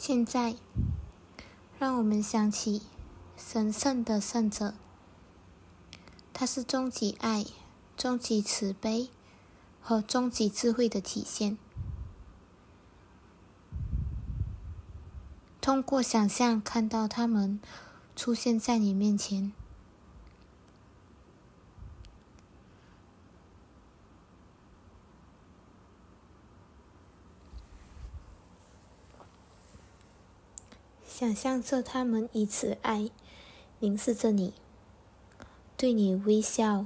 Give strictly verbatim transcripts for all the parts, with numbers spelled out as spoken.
现在，让我们想起神圣的圣者，他是终极爱、终极慈悲和终极智慧的体现。通过想象看到他们出现在你面前，想象着他们以慈爱凝视着你，对你微笑，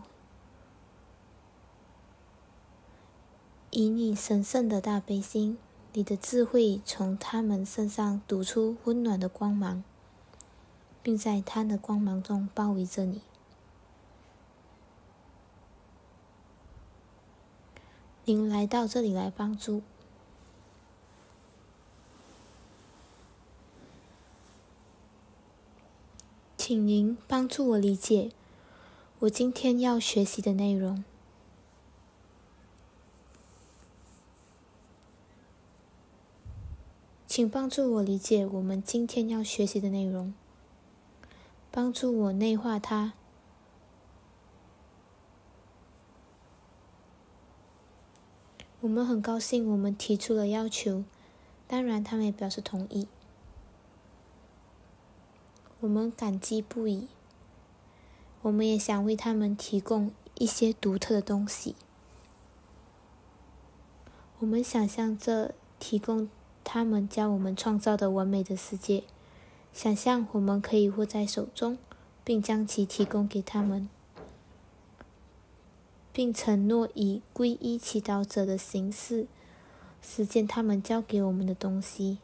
以你神圣的大悲心，你的智慧从他们身上读出温暖的光芒，并在他的光芒中包围着你。您来到这里来帮助，请您帮助我理解我今天要学习的内容。请帮助我理解我们今天要学习的内容，帮助我内化它。我们很高兴我们提出了要求，当然他们也表示同意。我们感激不已，我们也想为他们提供一些独特的东西。我们想象着提供他们教我们创造的完美的世界，想象我们可以握在手中，并将其提供给他们，并承诺以皈依祈祷者的形式实践他们教给我们的东西。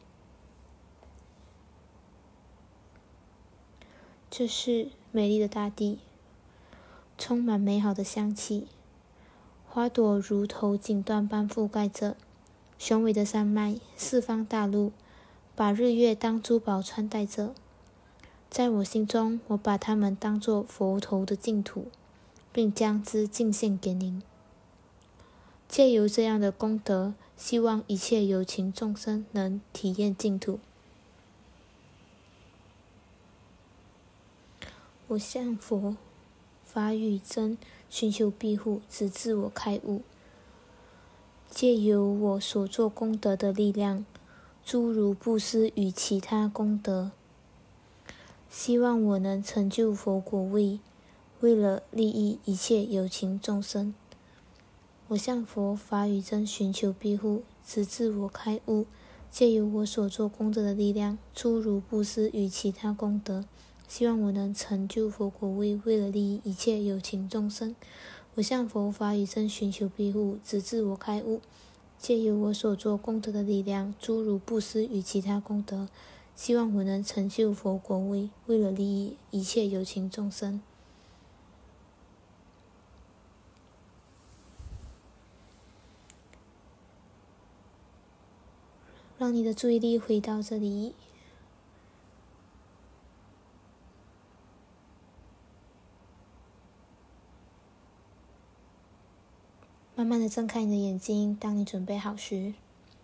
这是美丽的大地，充满美好的香气，花朵如头锦缎般覆盖着雄伟的山脉，四方大陆把日月当珠宝穿戴着。在我心中，我把它们当作佛头的净土，并将之敬献给您。借由这样的功德，希望一切有情众生能体验净土。我向佛、法与真寻求庇护，直至我开悟。借由我所做功德的力量，诸如布施与其他功德，希望我能成就佛果位，为了利益一切有情众生。我向佛、法与真寻求庇护，直至我开悟。借由我所做功德的力量，诸如布施与其他功德，希望我能成就佛果位，为了利益一切有情众生。我向佛、法与真寻求庇护，直至我开悟。借由我所做功德的力量，诸如布施与其他功德，希望我能成就佛果位，为了利益一切有情众生。让你的注意力回到这里，慢慢的睁开你的眼睛，当你准备好时。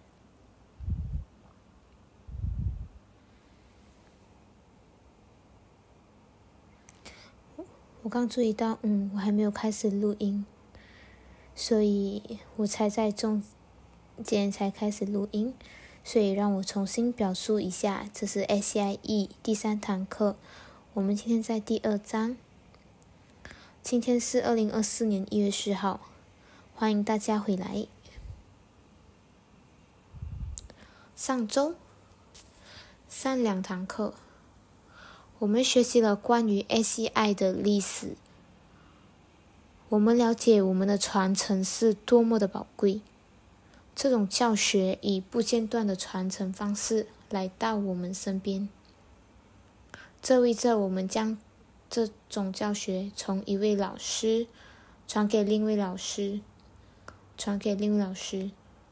我刚注意到，嗯，我还没有开始录音，所以我才在中间才开始录音，所以让我重新表述一下，这是 A C I E 第三堂课，我们今天在第二章。今天是二零二四年一月十号，欢迎大家回来。上周上两堂课，我们学习了关于 A C I 的历史，我们了解我们的传承是多么的宝贵。这种教学以不间断的传承方式来到我们身边，这意味着我们将这种教学从一位老师传给另一位老师，传给另一位老师，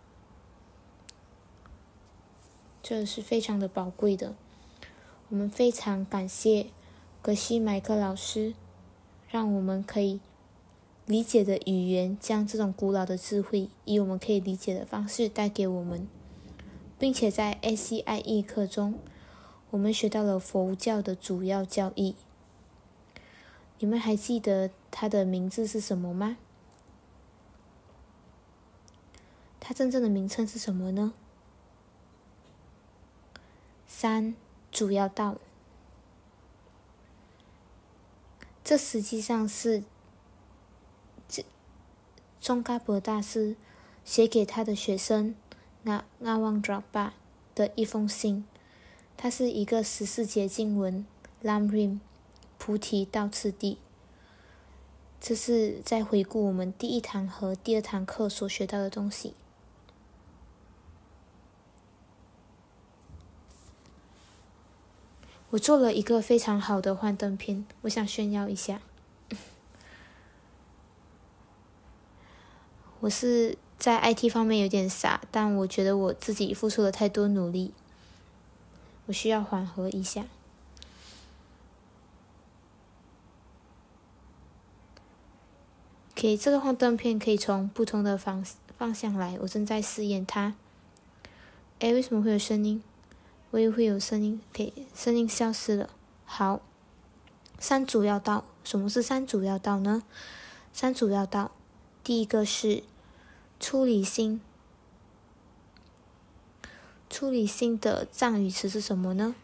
这是非常的宝贵的。我们非常感谢格西迈克老师，让我们可以理解的语言将这种古老的智慧以我们可以理解的方式带给我们。 并且在 A C I 一课中，我们学到了佛教的主要教义。你们还记得它的名字是什么吗？它真正的名称是什么呢？三主要道。这实际上是宗喀巴大师写给他的学生那阿旺扎巴的一封信。它是一个十四节经文 Rache Lim 菩提道次第。这是在回顾我们第一堂和第二堂课所学到的东西。我做了一个非常好的幻灯片，我想炫耀一下。我是在 I T 方面有点傻，但我觉得我自己付出了太多努力，我需要缓和一下。OK， 这个幻灯片可以从不同的方方向来，我正在试验它。诶，为什么会有声音？我也会有声音，给声音消失了。好，三主要道，什么是三主要道呢？三主要道，第一个是出离心。出离心的藏语词是什么呢？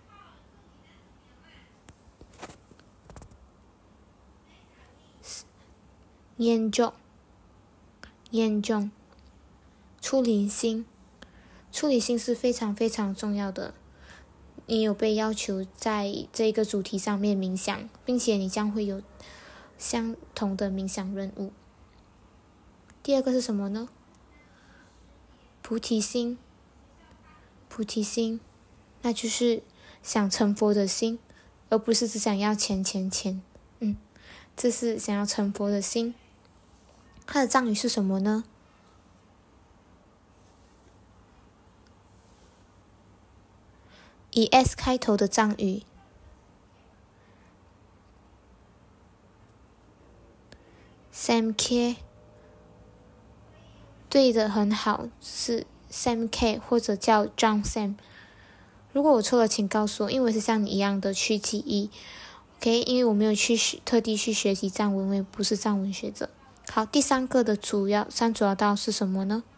严重，严重。出离心，出离心是非常非常重要的。你有被要求在这个主题上面冥想，并且你将会有相同的冥想任务。第二个是什么呢？菩提心，菩提心，那就是想成佛的心，而不是只想要钱钱钱。嗯，这是想要成佛的心。它的藏语是什么呢？以 S 开头的藏语 Samkhya， 对的很好，是 Samkhya 或者叫 John Sam。 如果我错了请告诉我，因为我是像你一样的去记忆 OK， 因为我没有去特地去学习藏文，我也不是藏文学者。好，第三个的主要三主要道是什么呢？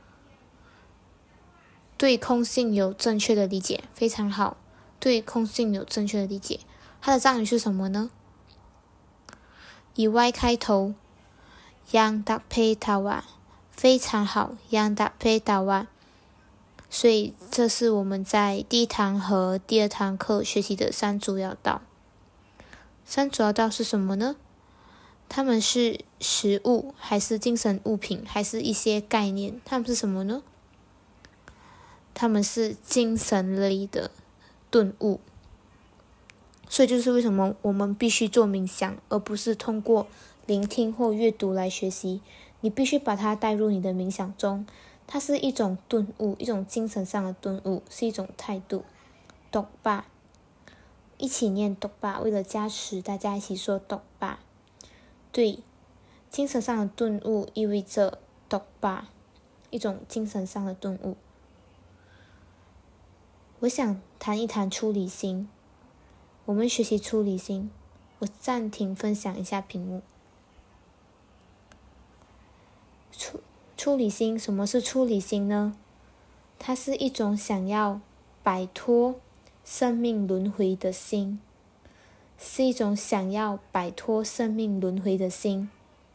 对空性有正确的理解，非常好。对空性有正确的理解，它的藏语是什么呢？以 Y 开头 Yang Dape Tawa， 非常好 Yang Dape Tawa。 所以这是我们在第一堂和第二堂课学习的三主要道。三主要道是什么呢？它们是实物还是精神物品，还是一些概念？它们是什么呢？它们是精神里的顿悟。所以就是为什么我们必须做冥想，而不是通过聆听或阅读来学习。你必须把它带入你的冥想中，它是一种顿悟，一种精神上的顿悟，是一种态度。懂吧？一起念懂吧，为了加持大家一起说懂吧。对，精神上的顿悟意味着懂吧，一种精神上的顿悟。我想谈一谈出离心。我们学习出离心，我暂停分享一下屏幕。出出离心，什么是出离心呢？它是一种想要摆脱生命轮回的心，是一种想要摆脱生命轮回的心。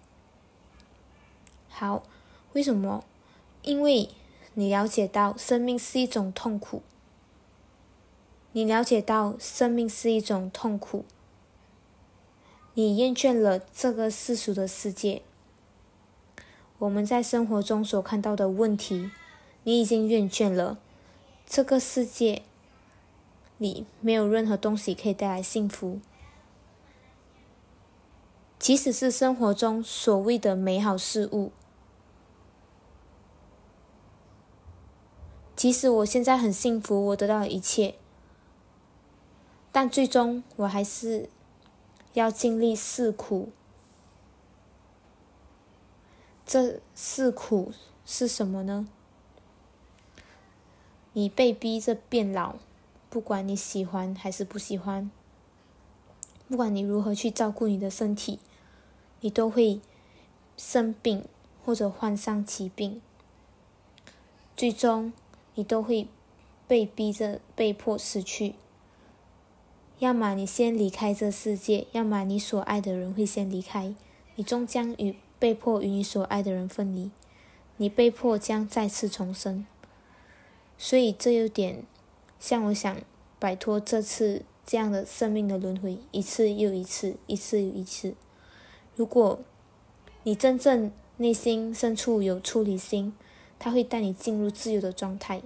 好，为什么？因为你了解到生命是一种痛苦。你了解到生命是一种痛苦，你厌倦了这个世俗的世界，我们在生活中所看到的问题，你已经厌倦了。这个世界里没有任何东西可以带来幸福，即使是生活中所谓的美好事物，即使我现在很幸福，我得到了一切，但最终我还是要经历世苦。这世苦是什么呢？ 你被逼着变老，不管你喜欢还是不喜欢，不管你如何去照顾你的身体，你都会生病或者患上疾病，最终你都会被逼着被迫死去。要么你先离开这世界，要么你所爱的人会先离开，你终将与被迫与你所爱的人分离，你被迫将再次重生。所以这有点像我想摆脱这次这样的生命的轮回，一次又一次，一次又一次。如果你真正内心深处有出离心，它会带你进入自由的状态。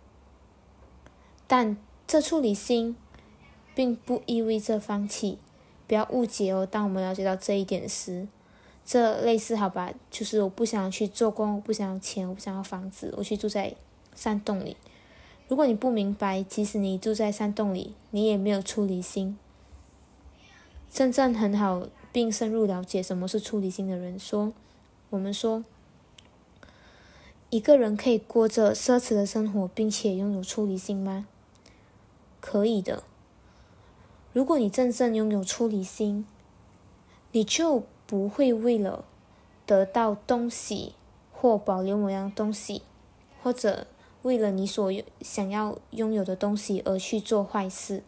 但这出离心并不意味着放弃，不要误解哦。当我们了解到这一点时，这类似好吧，就是我不想去做工，我不想要钱，我不想要房子，我去住在山洞里。如果你不明白，即使你住在山洞里，你也没有出离心。真正很好并深入了解什么是出离心的人说，我们说一个人可以过着奢侈的生活并且拥有出离心吗？可以的。如果你真正拥有出离心，你就不会为了得到东西或保留某样东西，或者为了你所想要拥有的东西而去做坏事。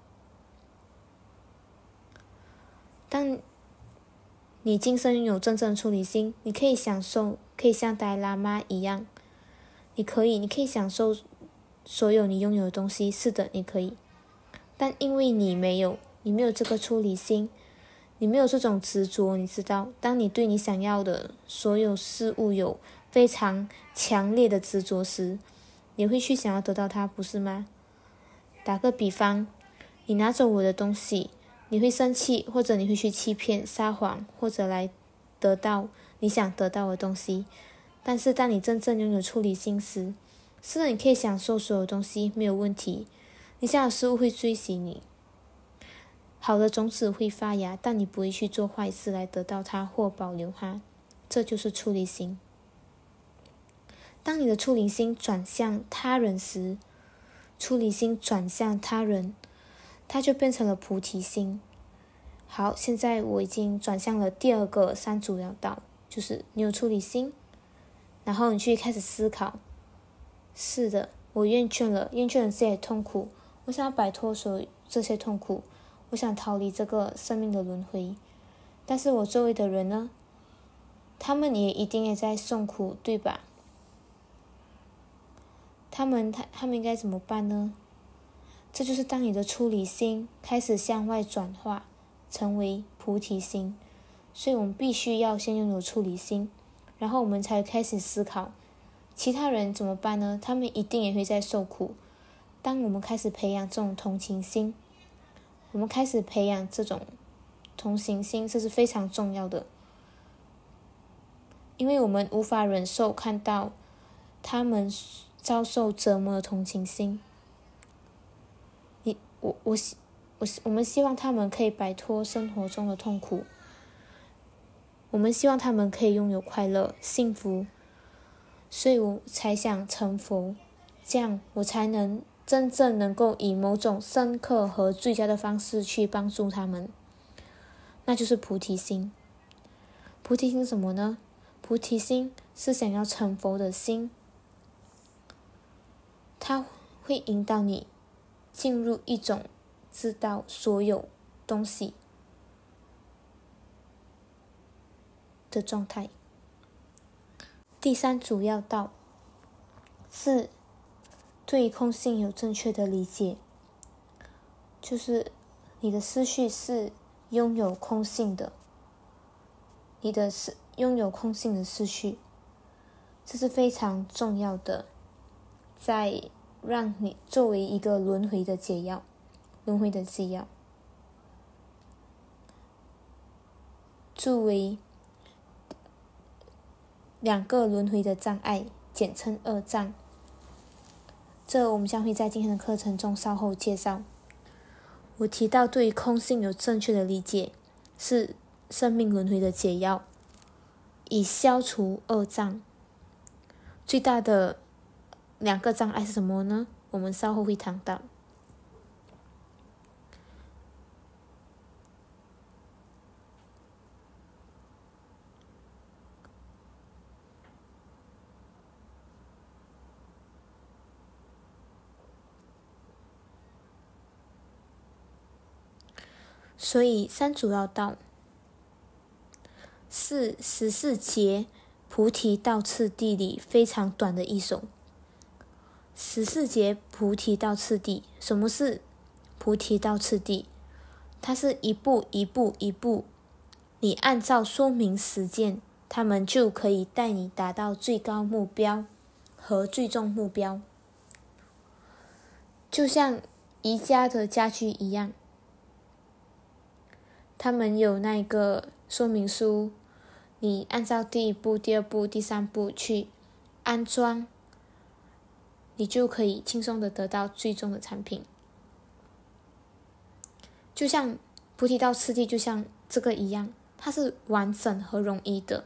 当你今生拥有真正的出离心，你可以享受，可以像达赖喇嘛一样，你可以，你可以享受所有你拥有的东西，是的，你可以。但因为你没有，你没有这个出离心，你没有这种执着，你知道，当你对你想要的所有事物有非常强烈的执着时，你会去想要得到它，不是吗？打个比方，你拿走我的东西，你会生气，或者你会去欺骗、撒谎，或者来得到你想得到的东西。但是当你真正拥有出离心时，是的，你可以享受所有东西，没有问题。你想要的事物会追随你，好的种子会发芽，但你不会去做坏事来得到它或保留它，这就是出离心。当你的出离心转向他人时，出离心转向他人，它就变成了菩提心。好，现在我已经转向了第二个三主要道，就是你有出离心，然后你去开始思考，是的，我厌倦了，厌倦了这些痛苦，我想要摆脱所有这些痛苦，我想逃离这个生命的轮回。但是我周围的人呢？他们也一定也在受苦，对吧？他们他他们应该怎么办呢？这就是当你的出离心开始向外转化，成为菩提心。所以我们必须要先拥有出离心，然后我们才开始思考其他人怎么办呢？他们一定也会在受苦。当我们开始培养这种同情心，我们开始培养这种同情心，这是非常重要的，因为我们无法忍受看到他们遭受折磨的同情心。你我我我我们希望他们可以摆脱生活中的痛苦，我们希望他们可以拥有快乐、幸福，所以我才想成佛，这样我才能真正能够以某种深刻和最佳的方式去帮助他们，那就是菩提心。菩提心是什么呢？菩提心是想要成佛的心，它会引导你进入一种知道所有东西的状态。第三主要道是对空性有正确的理解，就是你的思绪是拥有空性的，你的思拥有空性的思绪，这是非常重要的，在让你作为一个轮回的解药，轮回的解药，作为两个轮回的障碍，简称二障。这我们将会在今天的课程中稍后介绍。我提到对于空性有正确的理解，是生命轮回的解药，以消除二障。最大的两个障碍是什么呢？我们稍后会谈到。所以三主要道是十四节菩提道次第里非常短的一首。十四节菩提道次第，什么是菩提道次第？它是一步一步一步，你按照说明实践，他们就可以带你达到最高目标和最终目标。就像宜家的家具一样，他们有那个说明书，你按照第一步、第二步、第三步去安装，你就可以轻松的得到最终的产品。就像菩提道次第，就像这个一样，它是完整和容易的。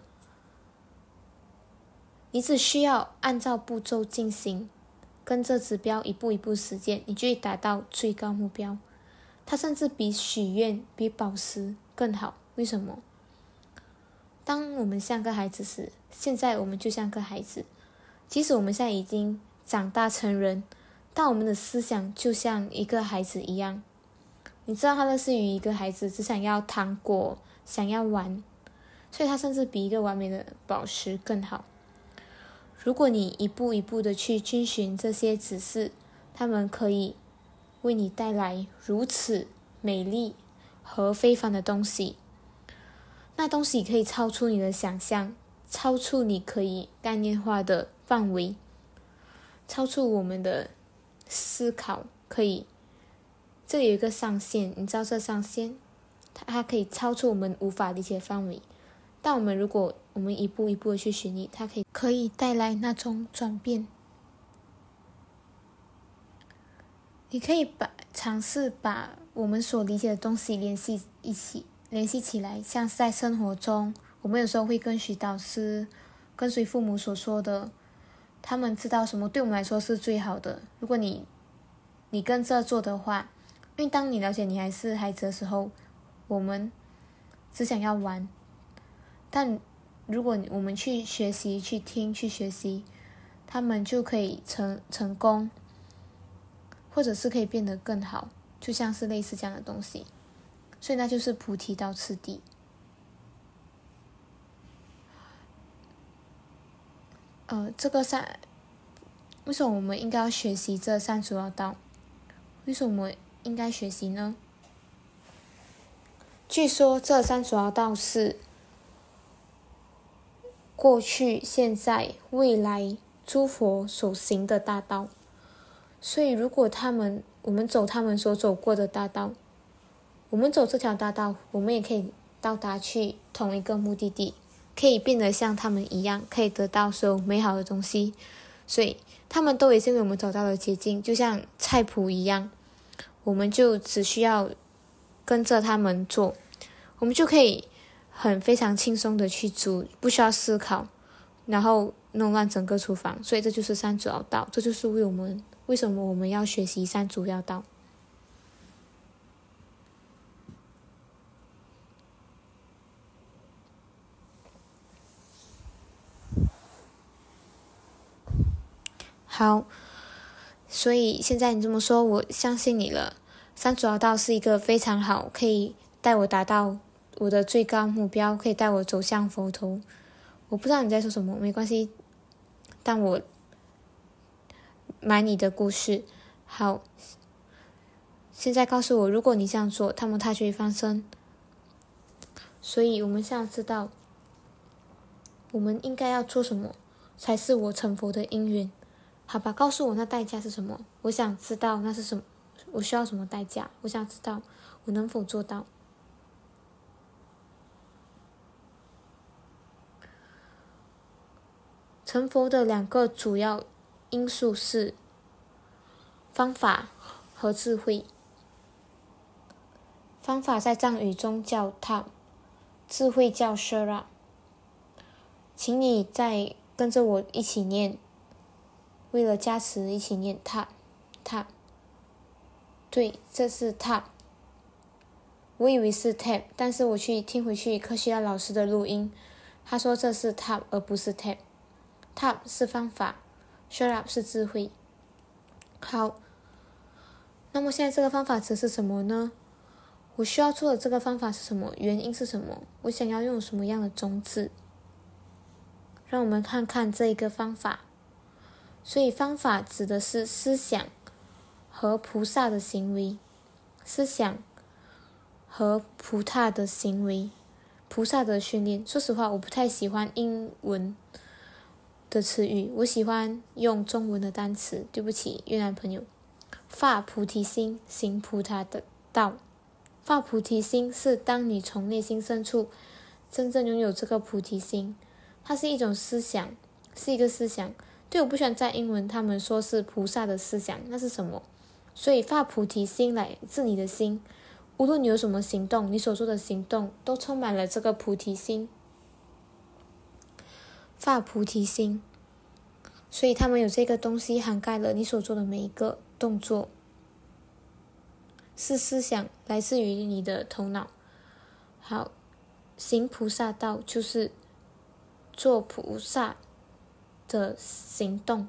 你只需要按照步骤进行，跟着指标一步一步实践，你就会达到最高目标。它甚至比许愿、比宝石更好。为什么？当我们像个孩子时，现在我们就像个孩子，即使我们现在已经长大成人，但我们的思想就像一个孩子一样。你知道他类似于一个孩子只想要糖果，想要玩，所以他甚至比一个完美的宝石更好。如果你一步一步的去遵循这些指示，他们可以为你带来如此美丽和非凡的东西。那东西可以超出你的想象，超出你可以概念化的范围，超出我们的思考，可以这里有一个上限，你知道这上限它它可以超出我们无法理解的范围，但我们如果我们一步一步的去寻觅，它可以可以带来那种转变。你可以把尝试把我们所理解的东西联系一起联系起来，像是在生活中，我们有时候会跟随导师，跟随父母所说的，他们知道什么对我们来说是最好的。如果你你跟着做的话，因为当你了解你还是孩子的时候，我们只想要玩，但如果我们去学习、去听、去学习，他们就可以成成功，或者是可以变得更好，就像是类似这样的东西。所以那就是菩提道次第。呃，这个三，为什么我们应该要学习这三主要道？为什么应该学习呢？据说这三主要道是过去、现在、未来诸佛所行的大道。所以如果他们我们走他们所走过的大道，我们走这条大道，我们也可以到达去同一个目的地，可以变得像他们一样，可以得到所有美好的东西。所以他们都也是为我们走到了捷径，就像菜谱一样，我们就只需要跟着他们做，我们就可以很非常轻松的去煮，不需要思考，然后弄乱整个厨房。所以这就是三主要道，这就是为我们为什么我们要学习三主要道。好，所以现在你这么说，我相信你了。三主要道是一个非常好，可以带我达到我的最高目标，可以带我走向佛陀。我不知道你在说什么，没关系，但我买你的故事。好，现在告诉我，如果你这样做，他们他就会放生。所以我们现在知道，我们应该要做什么，才是我成佛的因缘。好吧，告诉我那代价是什么？我想知道那是什么，我需要什么代价？我想知道我能否做到。成佛的两个主要因素是方法和智慧。方法在藏语中叫 Tab， 智慧叫 Shara。请你再跟着我一起念。 为了加持一起念 tap tap， 对，这是 tap， 我以为是 tap， 但是我去听回去科西亚老师的录音，他说这是 tap 而不是 tap， tap 是方法， shut up 是智慧。好，那么现在这个方法值是什么呢？我需要做的这个方法是什么？原因是什么？我想要用什么样的种子？让我们看看这一个方法。所以方法指的是思想和菩萨的行为，思想和菩萨的行为，菩萨的训练。说实话，我不太喜欢英文的词语，我喜欢用中文的单词。对不起，越南朋友。发菩提心，行菩萨的道。发菩提心是当你从内心深处真正拥有这个菩提心，它是一种思想，是一个思想。对，我不喜欢在英文他们说是菩萨的思想，那是什么？所以发菩提心来自你的心，无论你有什么行动，你所做的行动都充满了这个菩提心。发菩提心，所以他们有这个东西涵盖了你所做的每一个动作，是思想，来自于你的头脑。好，行菩萨道就是做菩萨的行动，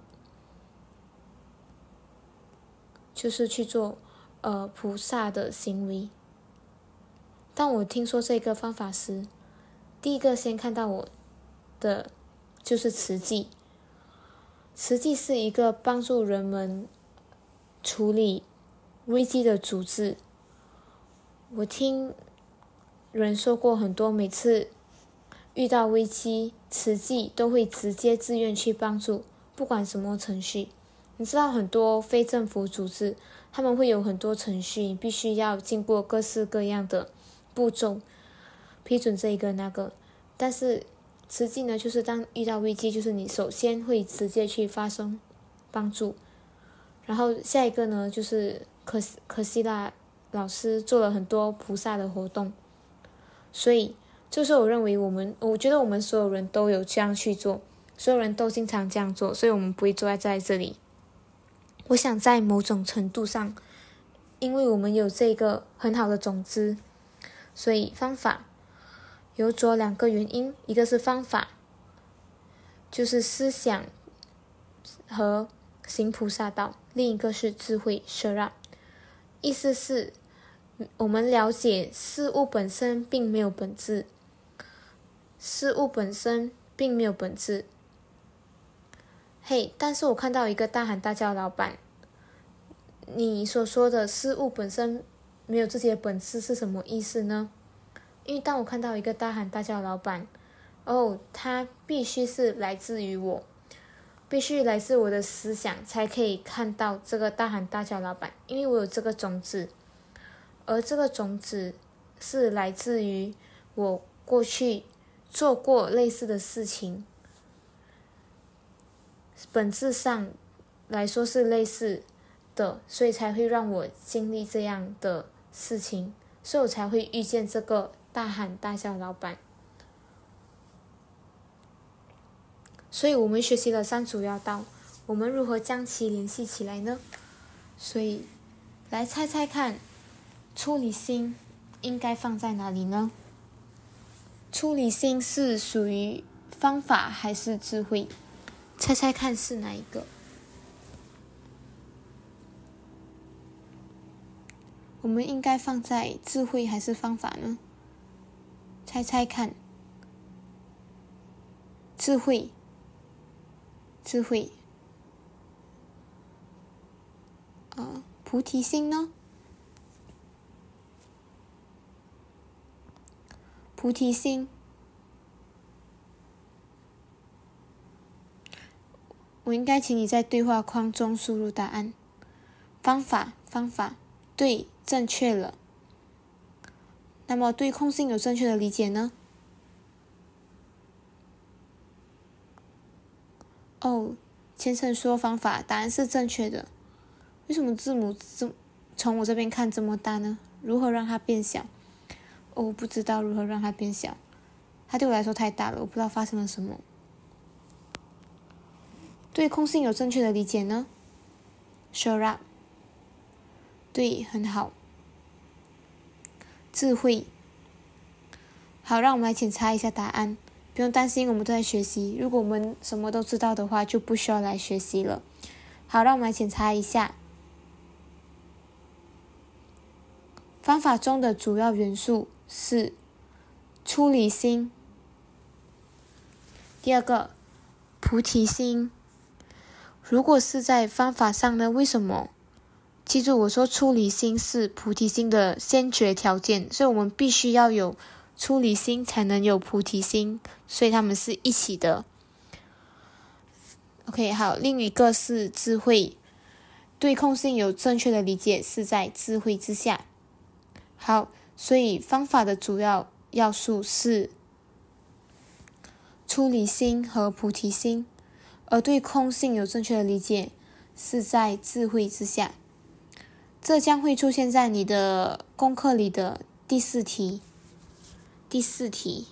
就是去做呃菩萨的行为。当我听说这个方法时，第一个先看到我的就是慈济。慈济是一个帮助人们处理危机的组织。我听人说过很多，每次遇到危机，慈济都会直接自愿去帮助，不管什么程序。你知道很多非政府组织，他们会有很多程序，你必须要经过各式各样的步骤，批准这一个那个。但是慈济呢，就是当遇到危机，就是你首先会直接去发生帮助，然后下一个呢，就是可可西拉老师做了很多菩萨的活动，所以就是我认为我们，我觉得我们所有人都有这样去做，所有人都经常这样做，所以我们不会坐在在这里。我想在某种程度上，因为我们有这个很好的种子，所以方法有着两个原因，一个是方法，就是思想和行菩萨道，另一个是智慧 shara。 意思是我们了解事物本身并没有本质，事物本身并没有本质。嘿、hey, 但是我看到一个大喊大叫的老板，你所说的事物本身没有自己的本质是什么意思呢？因为当我看到一个大喊大叫的老板，哦，他必须是来自于我，必须来自我的思想才可以看到这个大喊大叫的老板，因为我有这个种子，而这个种子是来自于我过去做过类似的事情，本质上来说是类似的，所以才会让我经历这样的事情，所以我才会遇见这个大喊大叫老板。所以我们学习了三主要道，我们如何将其联系起来呢？所以来猜猜看，出离心应该放在哪里呢？出离心是属于方法还是智慧？猜猜看是哪一个？我们应该放在智慧还是方法呢？猜猜看。智慧，智慧。呃，菩提心呢？菩提心。我应该请你在对话框中输入答案。方法，方法，对，正确了。那么对空性有正确的理解呢？哦，先生说方法，答案是正确的。为什么字母这从我这边看这么大呢？如何让它变小？哦，我不知道如何让它变小，它对我来说太大了，我不知道发生了什么。 对空性有正确的理解呢？ Shut up。 对，很好。智慧。好，让我们来检查一下答案。不用担心，我们都在学习。如果我们什么都知道的话，就不需要来学习了。好，让我们来检查一下。方法中的主要元素是出离心。第二个，菩提心。如果是在方法上呢，为什么？记住我说出离心是菩提心的先决条件，所以我们必须要有出离心才能有菩提心，所以他们是一起的。 OK， 好，另一个是智慧。对空性有正确的理解是在智慧之下。好，所以方法的主要要素是出离心和菩提心，而对空性有正确的理解是在智慧之下。这将会出现在你的功课里的第四题。第四题。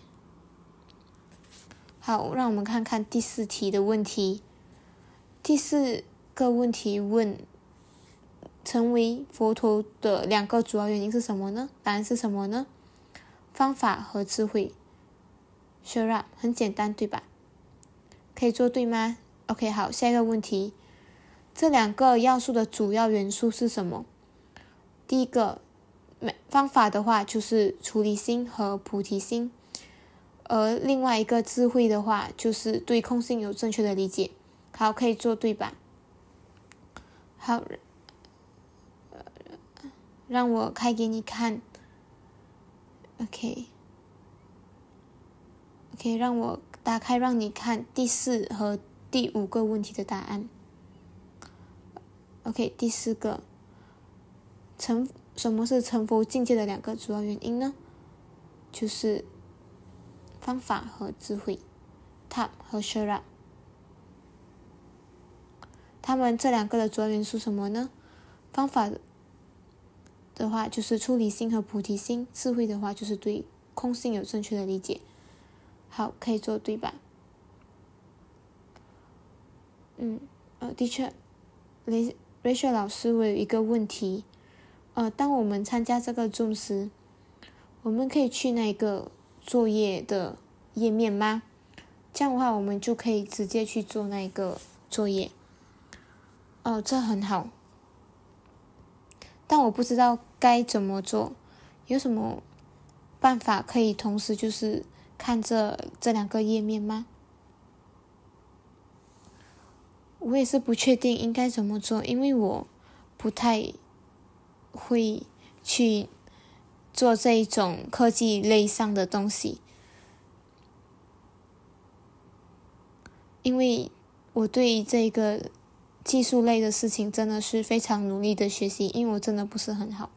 好，让我们看看第四题的问题。第四个问题问，成为佛陀的两个主要原因是什么呢？答案是什么呢？方法和智慧。Shut up， 很简单，对吧？可以做对吗？ OK， 好，下一个问题。这两个要素的主要元素是什么？第一个方法的话就是出离心和菩提心，而另外一个智慧的话就是对空性有正确的理解。好，可以做对吧？好，让我开给你看。 OK OK， 让我打开让你看第四和第五个问题的答案。 OK， 第四个，成什么是成佛境界的两个主要原因呢？就是方法和智慧 Top 和 Shut up。 他们这两个的主要元素什么呢？方法的话就是出离心和菩提心，智慧的话就是对空性有正确的理解。好，可以做对吧？嗯，呃，的确，Rache老师，我有一个问题，呃，当我们参加这个 Zoom 时，我们可以去那个作业的页面吗？这样的话，我们就可以直接去做那个作业。哦，这很好，但我不知道该怎么做，有什么办法可以同时就是看这这两个页面吗？我也是不确定应该怎么做，因为我不太会去做这一种科技类上的东西，因为我对这个技术类的事情真的是非常努力的学习，因为我真的不是很好，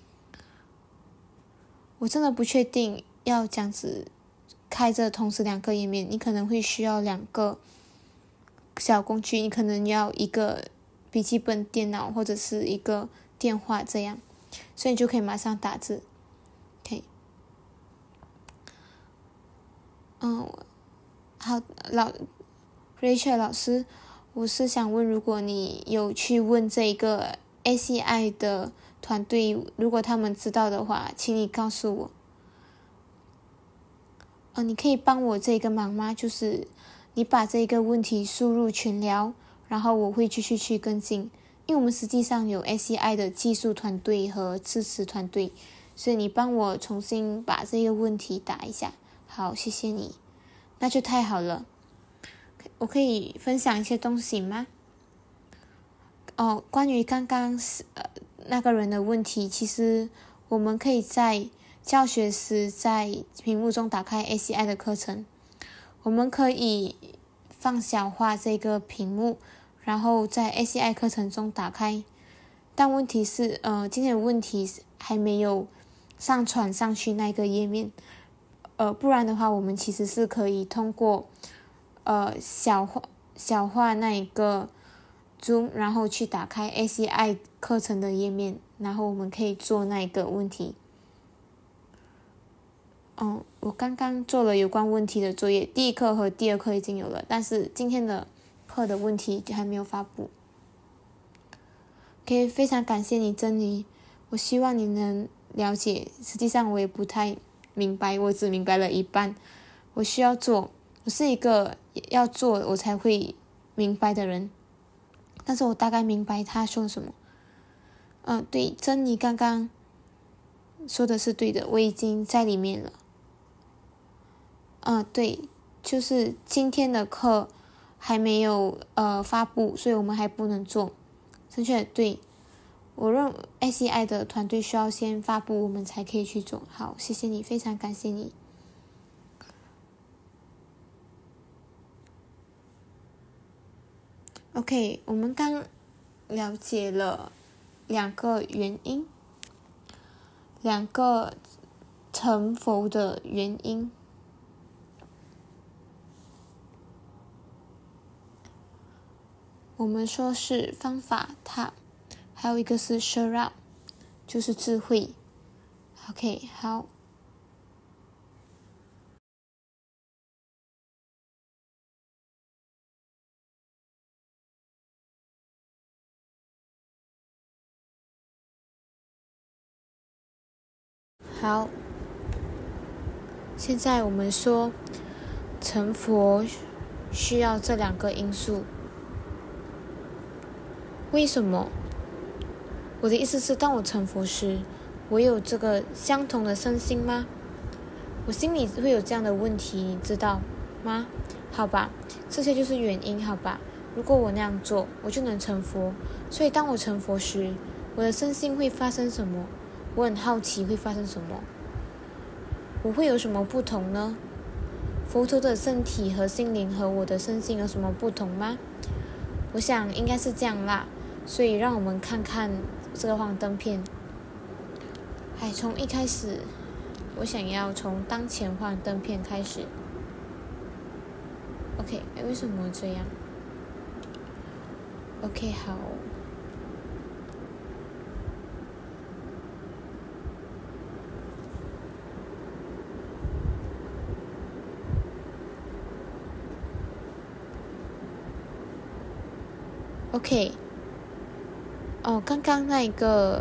我真的不确定要这样子开着同时两个页面，你可能会需要两个小工具，你可能要一个笔记本电脑或者是一个电话这样，所以你就可以马上打字。 OK， 嗯，好，老 Rache 老师，我是想问，如果你有去问这个 A C I 的团队，如果他们知道的话，请你告诉我。呃，你可以帮我这个忙吗？就是你把这个问题输入群聊，然后我会继续去跟进。因为我们实际上有 A C I 的技术团队和支持团队，所以你帮我重新把这个问题打一下。好，谢谢你，那就太好了。我可以分享一些东西吗？哦，关于刚刚呃那个人的问题，其实我们可以在教学时在屏幕中打开 A C I 的课程，我们可以放小化这个屏幕，然后在 A C I 课程中打开。但问题是，呃，今天的问题还没有上传上去那个页面，呃，不然的话，我们其实是可以通过呃小化小化那一个 Zoom， 然后去打开 A C I 课程的页面，然后我们可以做那一个问题。嗯，我刚刚做了有关问题的作业，第一课和第二课已经有了，但是今天的课的问题还没有发布。OK， 非常感谢你珍妮，我希望你能了解，实际上我也不太明白，我只明白了一半。我需要做，我是一个要做我才会明白的人，但是我大概明白他说什么。嗯、呃，对，珍妮刚刚说的是对的，我已经在里面了。嗯、呃，对，就是今天的课还没有呃发布，所以我们还不能做。正确的，对，我认 A C I 的团队需要先发布，我们才可以去做。好，谢谢你，非常感谢你。OK， 我们刚了解了两个原因，两个成佛的原因。我们说是方法塔，还有一个是 shara， 就是智慧。OK， 好。好，现在我们说成佛需要这两个因素。为什么？我的意思是，当我成佛时，我有这个相同的身心吗？我心里会有这样的问题，你知道吗？好吧，这些就是原因，好吧。如果我那样做，我就能成佛。所以当我成佛时，我的身心会发生什么？我很好奇会发生什么。我会有什么不同呢？佛陀的身体和心灵和我的身心有什么不同吗？我想应该是这样啦。所以让我们看看这个幻灯片。还从一开始，我想要从当前幻灯片开始。OK， 为什么这样 ？OK， 好。OK， 哦，刚刚那个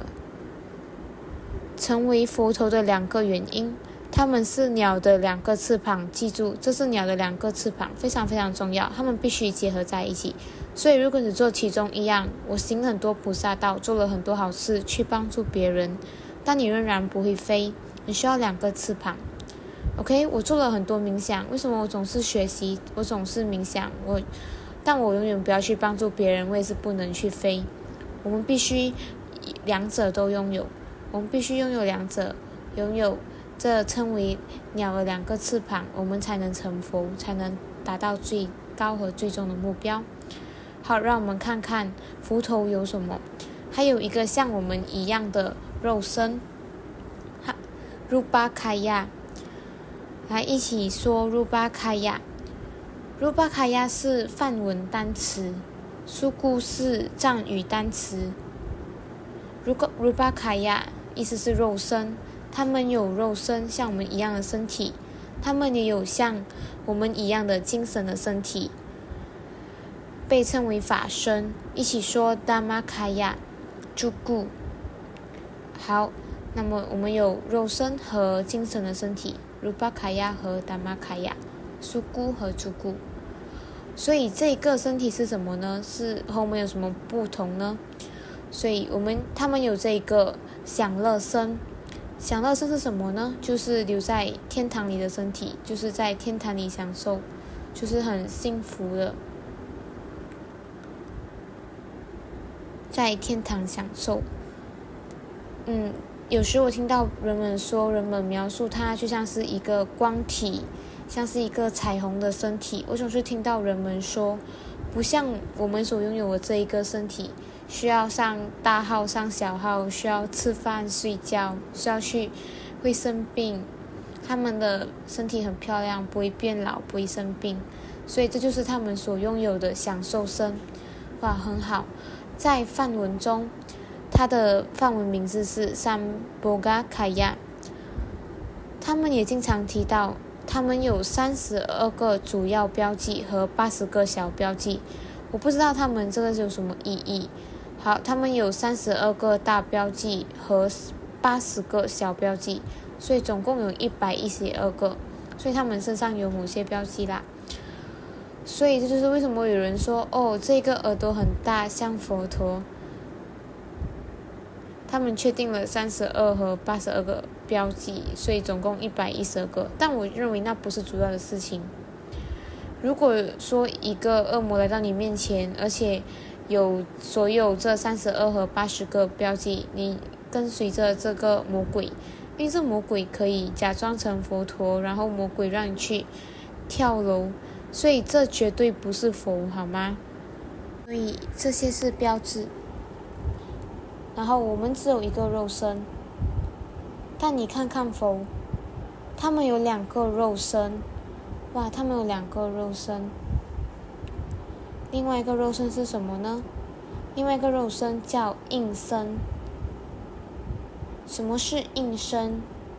成为佛陀的两个原因，他们是鸟的两个翅膀，记住，这是鸟的两个翅膀，非常非常重要，他们必须结合在一起。所以如果你做其中一样，我行很多菩萨道，做了很多好事去帮助别人，但你仍然不会飞，你需要两个翅膀。OK， 我做了很多冥想，为什么我总是学习，我总是冥想，我但我永远不要去帮助别人，我也是不能去飞。我们必须两者都拥有，我们必须拥有两者，拥有这称为鸟的两个翅膀，我们才能成佛，才能达到最高和最终的目标。好，让我们看看佛陀有什么。还有一个像我们一样的肉身，รูปขัยะ，来一起说รูปขัยะ。รูปขัยะ是梵文单词，苏固是藏语单词。如果รูปขัยะ意思是肉身，他们有肉身，像我们一样的身体，他们也有像我们一样的精神的身体，被称为法身。一起说 Dhammakaya 住固。好，那么我们有肉身和精神的身体， Rupakaya 和 Dhammakaya， 苏固和住固。所以这个身体是什么呢？是和我们有什么不同呢？所以我们他们有这个享乐身。享乐身是什么呢？就是留在天堂里的身体，就是在天堂里享受，就是很幸福的，在天堂享受。嗯，有时我听到人们说，人们描述它就像是一个光体，像是一个彩虹的身体。我总是听到人们说，不像我们所拥有的这一个身体，需要上大号上小号，需要吃饭睡觉，需要去会生病。他们的身体很漂亮，不会变老，不会生病，所以这就是他们所拥有的享受身。哇，很好。在梵文中，它的梵文名字是 Sambhogakaya。 他们也经常提到他们有三十二个主要标记和八十个小标记。 我不知道他们这个有什么意义。好，他们有三十二个大标记和八十个小标记，所以总共有一百一十二个，所以他们身上有某些标记啦。所以这就是为什么有人说，哦，这个耳朵很大，像佛陀。他们确定了三十二和八十二个标记，所以总共一百一十二个。但我认为那不是主要的事情。如果说一个恶魔来到你面前，而且有所有这三十二和八十个标记，你跟随着这个魔鬼，因为这魔鬼可以假装成佛陀，然后魔鬼让你去跳楼，所以这绝对不是佛，好吗？所以这些是标志。然后我们只有一个肉身，但你看看佛，他们有两个肉身，哇，他们有两个肉身。另外一个肉身是什么呢？另外一个肉身叫应身。什么是应身？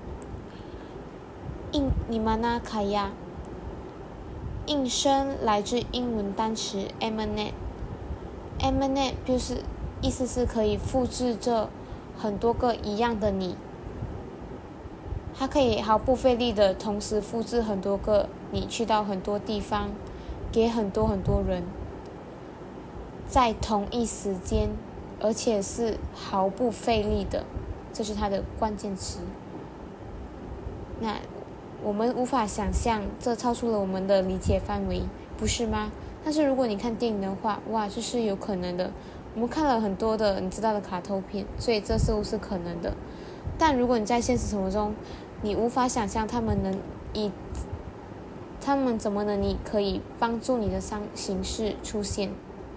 应尼玛纳卡亚。应身来自英文单词 emanate。emanate 就是意思是可以复制这很多个一样的你，它可以毫不费力的同时复制很多个你去到很多地方，给很多很多人，在同一时间，而且是毫不费力的，这是它的关键词。那我们无法想象，这超出了我们的理解范围，不是吗？但是如果你看电影的话，哇，这是有可能的。我们看了很多的你知道的卡通片，所以这似乎是可能的。但如果你在现实生活中，你无法想象他们能以他们怎么能你可以帮助你的形式出现。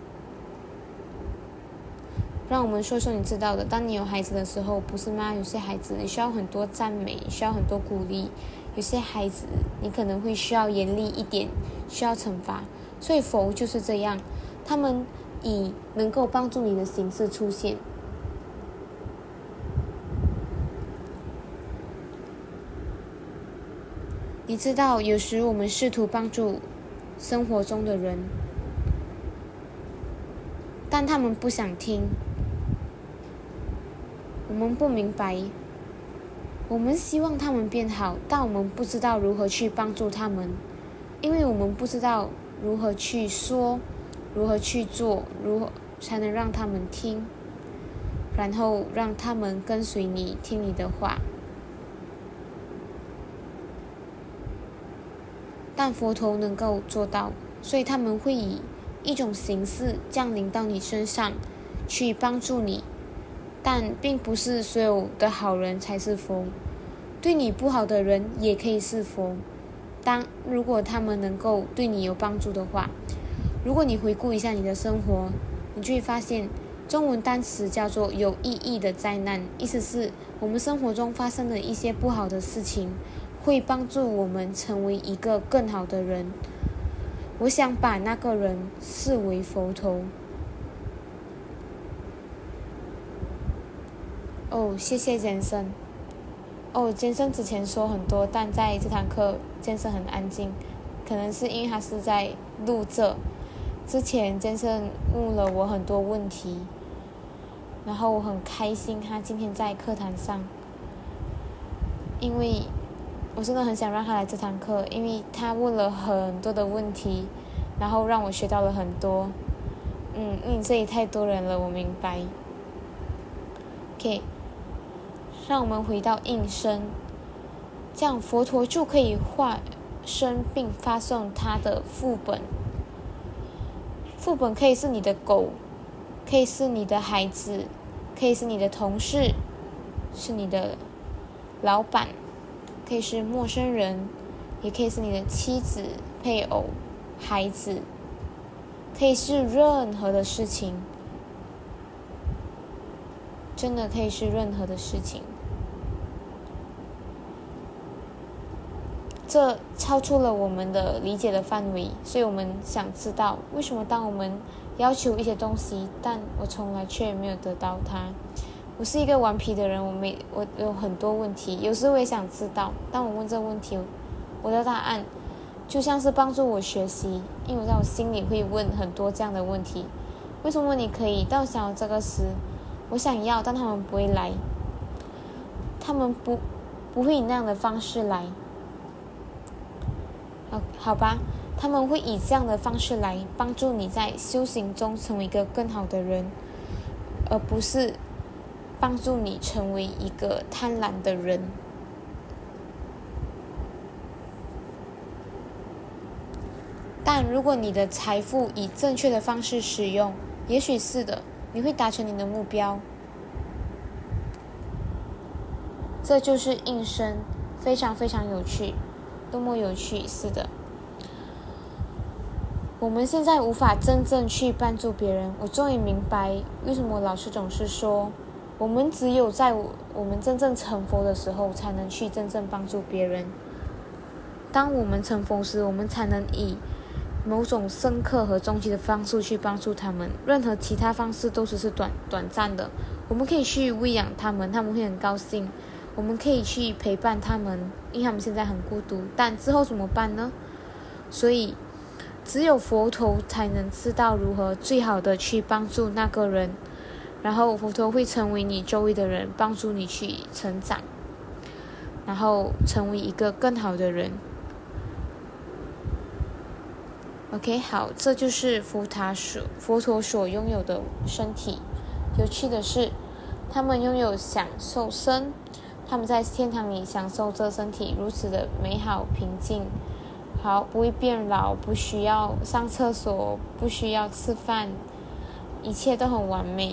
让我们说说你知道的，当你有孩子的时候，不是吗？有些孩子你需要很多赞美，需要很多鼓励，有些孩子你可能会需要严厉一点，需要惩罚。所以佛就是这样，他们以能够帮助你的形式出现。你知道，有时我们试图帮助生活中的人，但他们不想听。我们不明白，我们希望他们变好，但我们不知道如何去帮助他们，因为我们不知道如何去说，如何去做，如何才能让他们听，然后让他们跟随你，听你的话。但佛陀能够做到，所以他们会以一种形式降临到你身上，去帮助你。但并不是所有的好人才是佛，对你不好的人也可以是佛。当如果他们能够对你有帮助的话，如果你回顾一下你的生活，你就会发现中文单词叫做有意义的灾难，意思是我们生活中发生的一些不好的事情会帮助我们成为一个更好的人。我想把那个人视为佛陀。哦，谢谢健身。哦，健身之前说很多，但在这堂课健身很安静，可能是因为他是在录这。之前健身问了我很多问题，然后我很开心他今天在课堂上，因为我真的很想让他来这堂课，因为他问了很多的问题，然后让我学到了很多。嗯嗯，这里太多人了，我明白。OK。让我们回到应身，这样佛陀就可以化身并发送他的副本。副本可以是你的狗，可以是你的孩子，可以是你的同事，是你的老板，可以是陌生人，也可以是你的妻子、配偶、孩子，可以是任何的事情，真的可以是任何的事情。这超出了我们的理解的范围，所以我们想知道为什么当我们要求一些东西，但我从来却没有得到它。我是一个顽皮的人，我没我有很多问题，有时我也想知道，当我问这个问题，我的答案就像是帮助我学习，因为我在我心里会问很多这样的问题：为什么你可以？但我想要这个时，我想要，但他们不会来，他们不不会以那样的方式来。好，好吧，他们会以这样的方式来帮助你在修行中成为一个更好的人，而不是帮助你成为一个贪婪的人。但如果你的财富以正确的方式使用，也许是的，你会达成你的目标。这就是应声，非常非常有趣，多么有趣！是的，我们现在无法真正去帮助别人。我终于明白为什么老师总是说，我们只有在我们真正成佛的时候，才能去真正帮助别人。当我们成佛时，我们才能以某种深刻和终极的方式去帮助他们，任何其他方式都只是短短暂的。我们可以去喂养他们，他们会很高兴；我们可以去陪伴他们，因为他们现在很孤独。但之后怎么办呢？所以，只有佛陀才能知道如何最好的去帮助那个人，然后佛陀会成为你周围的人，帮助你去成长，然后成为一个更好的人。OK， 好，这就是佛塔所佛陀所拥有的身体。有趣的是，他们拥有享受身，他们在天堂里享受这身体如此的美好平静，好，不会变老，不需要上厕所，不需要吃饭，一切都很完美。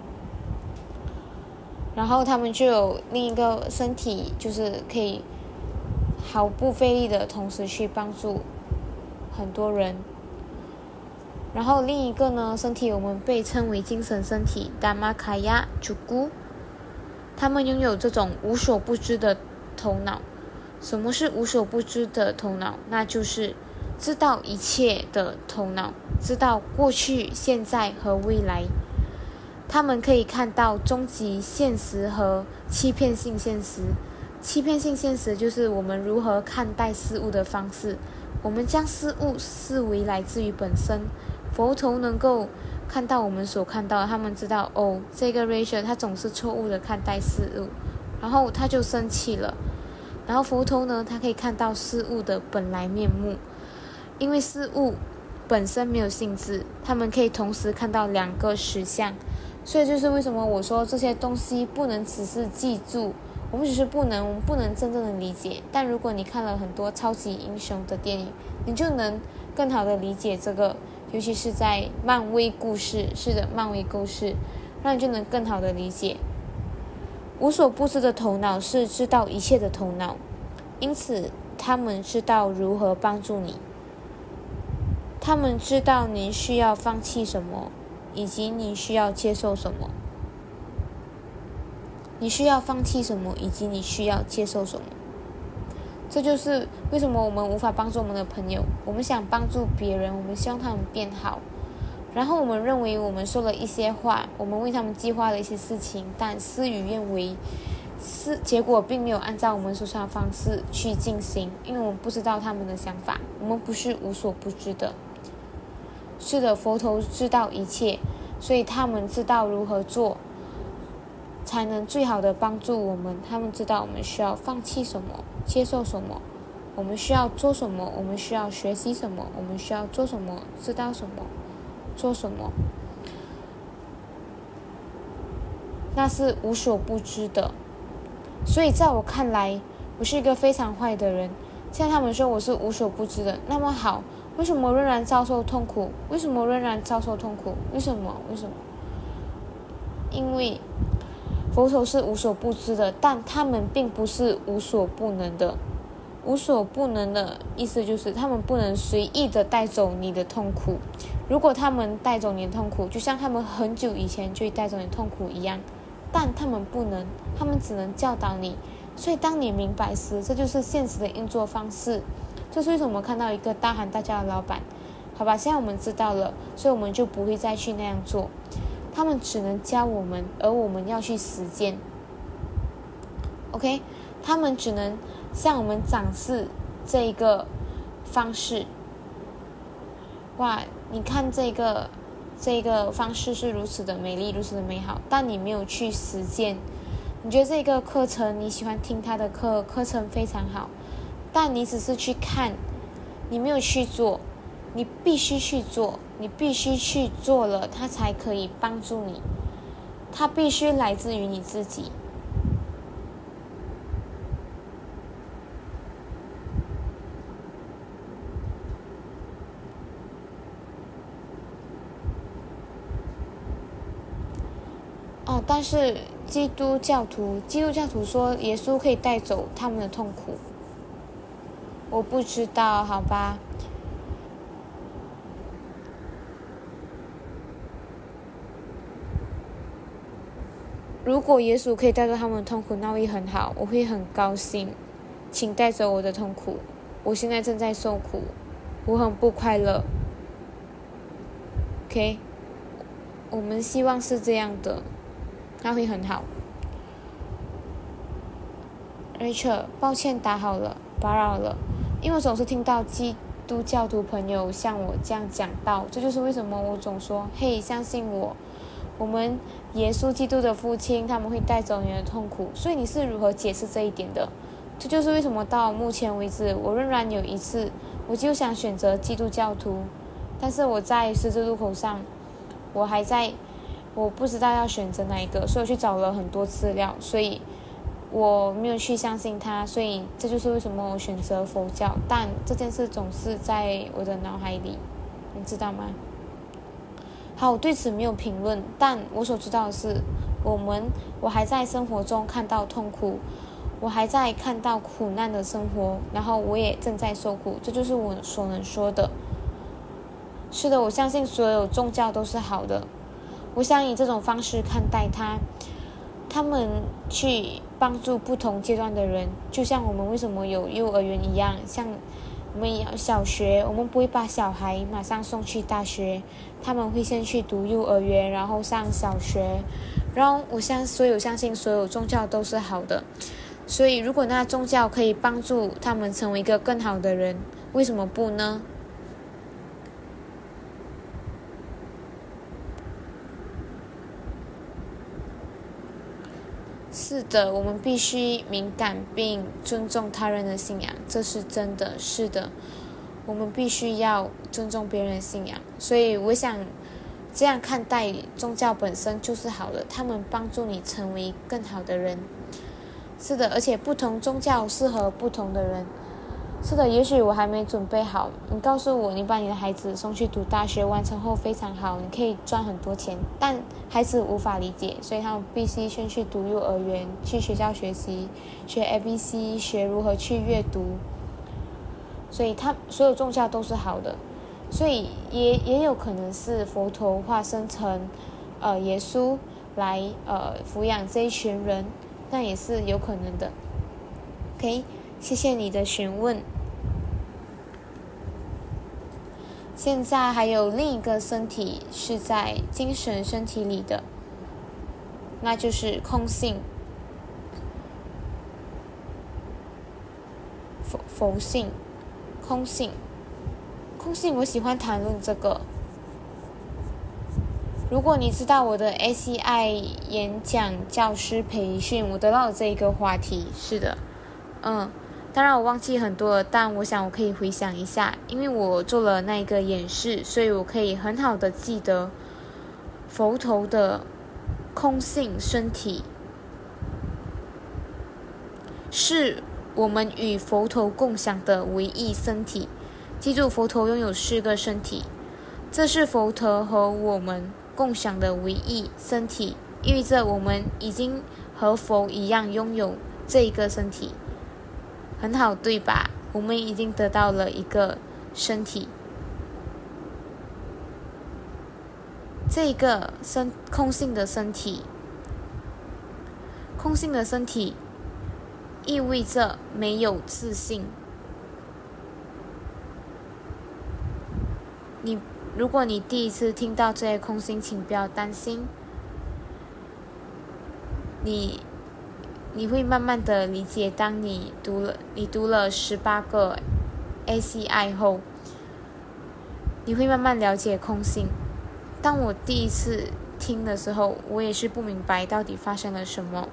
然后他们就有另一个身体，就是可以毫不费力的同时去帮助很多人。然后另一个呢，身体我们被称为精神身体 Dhammakaya Cugu， 他们拥有这种无所不知的头脑。什么是无所不知的头脑？那就是知道一切的头脑，知道过去、现在和未来。他们可以看到终极现实和欺骗性现实。欺骗性现实就是我们如何看待事物的方式。我们将事物视为来自于本身。佛陀能够看到我们所看到的，他们知道哦，这个 Rache 他总是错误的看待事物，然后他就生气了。然后佛陀呢，他可以看到事物的本来面目，因为事物本身没有性质，他们可以同时看到两个实相。所以就是为什么我说这些东西不能只是记住，我们只是不能我们不能真正的理解。但如果你看了很多超级英雄的电影，你就能更好的理解这个，尤其是在漫威故事，是的，漫威故事，让你就能更好的理解。无所不知的头脑是知道一切的头脑，因此他们知道如何帮助你。他们知道你需要放弃什么，以及你需要接受什么。你需要放弃什么，以及你需要接受什么。这就是为什么我们无法帮助我们的朋友。我们想帮助别人，我们希望他们变好，然后我们认为我们说了一些话，我们为他们计划了一些事情，但事与愿违，是结果并没有按照我们所说的方式去进行，因为我们不知道他们的想法。我们不是无所不知的。是的，佛陀知道一切，所以他们知道如何做才能最好的帮助我们。他们知道我们需要放弃什么，接受什么，我们需要做什么，我们需要学习什么，我们需要做什么，知道什么，做什么。那是无所不知的。所以在我看来，我是一个非常坏的人。现在他们说我是无所不知的，那么好，为什么仍然遭受痛苦？为什么仍然遭受痛苦？为什么？为什么？因为佛陀是无所不知的，但他们并不是无所不能的。无所不能的意思就是他们不能随意的带走你的痛苦。如果他们带走你的痛苦，就像他们很久以前就会带走你的痛苦一样，但他们不能，他们只能教导你。所以当你明白时，这就是现实的运作方式。这是为什么看到一个大喊大叫的老板。好吧，现在我们知道了，所以我们就不会再去那样做。他们只能教我们，而我们要去实践。 OK， 他们只能向我们展示这一个方式。哇，你看这个这个方式是如此的美丽，如此的美好，但你没有去实践。你觉得这个课程你喜欢听他的课，课程非常好，但你只是去看，你没有去做。你必须去做，你必须去做了，它才可以帮助你。它必须来自于你自己。哦，但是基督教徒，基督教徒说耶稣可以带走他们的痛苦。我不知道，好吧。如果耶稣可以带走他们的痛苦，那会很好，我会很高兴。请带走我的痛苦，我现在正在受苦，我很不快乐。OK， 我们希望是这样的，那会很好。Rachel， 抱歉打扰了，打扰了，因为我总是听到基督教徒朋友像我这样讲到，这就是为什么我总说，嘿，相信我。我们耶稣基督的父亲，他们会带走你的痛苦，所以你是如何解释这一点的？这就是为什么到目前为止，我仍然有一次，我就想选择基督教徒，但是我在十字路口上，我还在，我不知道要选择哪一个，所以我去找了很多资料，所以我没有去相信他，所以这就是为什么我选择佛教，但这件事总是在我的脑海里，你知道吗？好，我对此没有评论，但我所知道的是，我们我还在生活中看到痛苦，我还在看到苦难的生活，然后我也正在受苦，这就是我所能说的。是的，我相信所有宗教都是好的，我想以这种方式看待它，他们去帮助不同阶段的人，就像我们为什么有幼儿园一样，像我们有小学，我们不会把小孩马上送去大学，他们会先去读幼儿园，然后上小学。然后我相所有相信所有宗教都是好的，所以如果那宗教可以帮助他们成为一个更好的人，为什么不呢？是的，我们必须敏感并尊重他人的信仰，这是真的。是的，我们必须要尊重别人的信仰，所以我想这样看待宗教本身就是好的，他们帮助你成为更好的人。是的，而且不同宗教适合不同的人。是的，也许我还没准备好，你告诉我你把你的孩子送去读大学，完成后非常好，你可以赚很多钱，但孩子无法理解，所以他们必须先去读幼儿园，去学校学习，学 A B C， 学如何去阅读，所以他所有宗教都是好的，所以也也有可能是佛陀化身成呃耶稣来呃抚养这一群人，那也是有可能的。 OK， 谢谢你的询问。现在还有另一个身体是在精神身体里的，那就是空性、佛佛性、空性。空性，我喜欢谈论这个。如果你知道我的 A C I 演讲教师培训，我得到了这一个话题。是的，嗯。当然我忘记很多了，但我想我可以回想一下，因为我做了那个演示，所以我可以很好的记得佛陀的空性身体是我们与佛陀共享的唯一身体。记住，佛陀拥有四个身体，这是佛陀和我们共享的唯一身体，意味着我们已经和佛一样拥有这一个身体。很好，对吧？我们已经得到了一个身体，这个身空性的身体，空性的身体意味着没有自信。你如果你第一次听到这些空性，请不要担心，你你会慢慢的理解。当你读了你读了十八个 A C I 后，你会慢慢了解空性。当我第一次听的时候，我也是不明白到底发生了什么。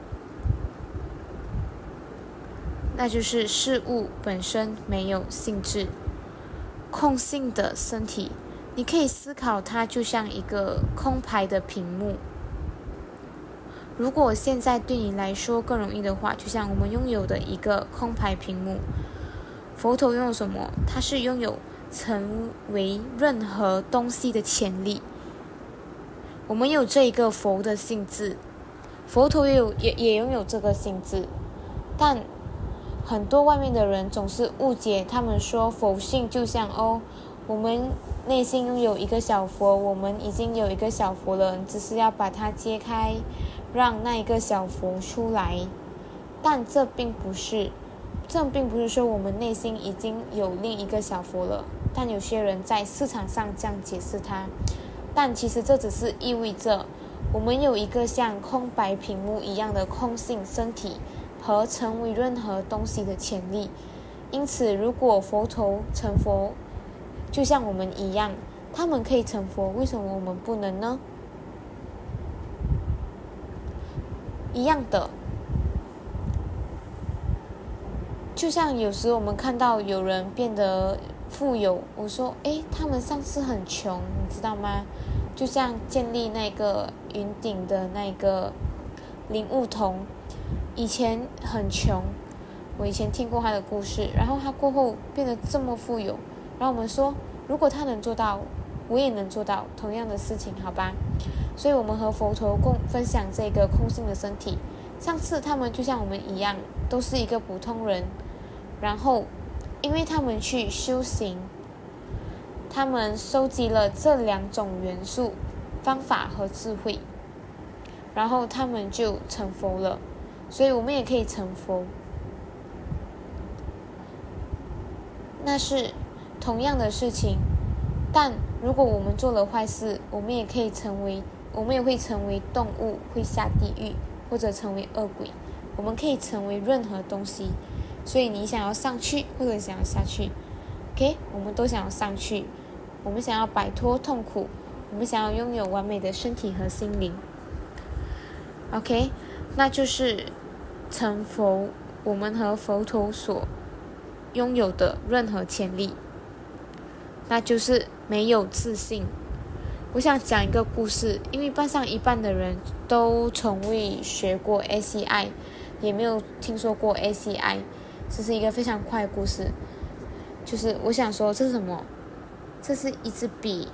那就是事物本身没有性质，空性的身体，你可以思考它就像一个空白的屏幕。如果现在对你来说更容易的话，就像我们拥有的一个空白屏幕。佛陀拥有什么？它是拥有成为任何东西的潜力。我们有这一个佛的性质，佛陀也有也也拥有这个性质，但很多外面的人总是误解，他们说佛性就像哦，我们内心拥有一个小佛，我们已经有一个小佛了，只是要把它揭开，让那一个小佛出来。但这并不是，这并不是说我们内心已经有另一个小佛了。但有些人在市场上这样解释它，但其实这只是意味着我们有一个像空白屏幕一样的空性身体和成为任何东西的潜力。因此，如果佛陀成佛，就像我们一样，他们可以成佛，为什么我们不能呢？一样的，就像有时我们看到有人变得富有，我说诶，他们上次很穷，你知道吗？就像建立那个云顶的那个林悟童，以前很穷，我以前听过他的故事，然后他过后变得这么富有，然后我们说如果他能做到，我也能做到同样的事情，好吧？所以我们和佛陀共分享这个空性的身体。上次他们就像我们一样，都是一个普通人，然后因为他们去修行，他们收集了这两种元素，方法和智慧，然后他们就成佛了。所以我们也可以成佛，那是同样的事情。但如果我们做了坏事，我们也可以成为，我们也会成为动物，会下地狱，或者成为恶鬼。我们可以成为任何东西。所以你想要上去，或者想要下去 OK， 我们都想要上去，我们想要摆脱痛苦，我们想要拥有完美的身体和心灵 OK， 那就是成佛，我们和佛陀所拥有的任何潜力，那就是没有自信。我想讲一个故事，因为班上一半的人都从未学过 A C I， 也没有听说过 A C I， 这是一个非常快的故事。就是我想说这是什么？这是一支笔，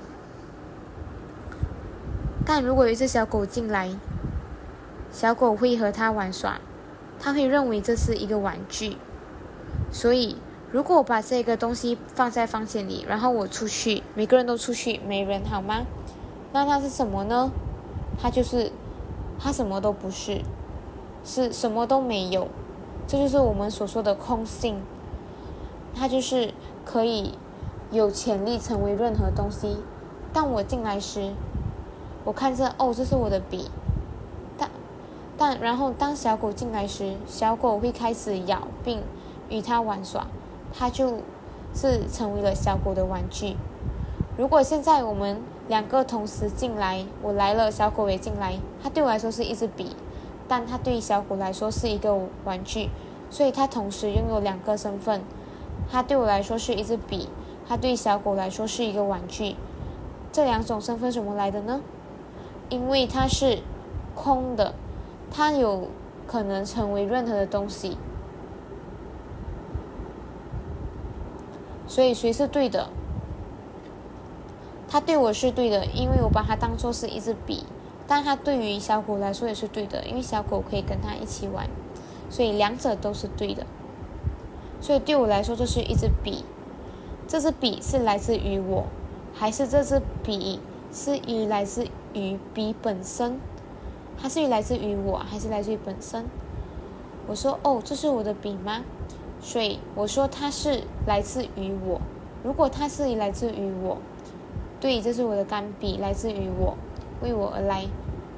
但如果有一只小狗进来，小狗会和它玩耍，它会认为这是一个玩具。所以如果我把这个东西放在房间里，然后我出去，每个人都出去，没人好吗？那它是什么呢？它就是它什么都不是，是什么都没有。这就是我们所说的空性，它就是可以有潜力成为任何东西。当我进来时，我看着哦，这是我的笔，但但然后当小狗进来时，小狗会开始咬并与它玩耍，它就是成为了小狗的玩具。如果现在我们两个同时进来，我来了，小狗也进来，它对我来说是一支笔，但它对于小狗来说是一个玩具，所以它同时拥有两个身份。它对我来说是一支笔，它对小狗来说是一个玩具。这两种身份怎么来的呢？因为它是空的，它有可能成为任何的东西。所以谁是对的？它对我是对的，因为我把它当作是一支笔，但它对于小狗来说也是对的，因为小狗可以跟它一起玩，所以两者都是对的。所以对我来说，这是一支笔。这支笔是来自于我，还是这支笔是于来自于笔本身？它是来自于我，还是来自于本身？我说哦，这是我的笔吗？所以我说它是来自于我。如果它是来自于我，对，这是我的钢笔，来自于我，为我而来。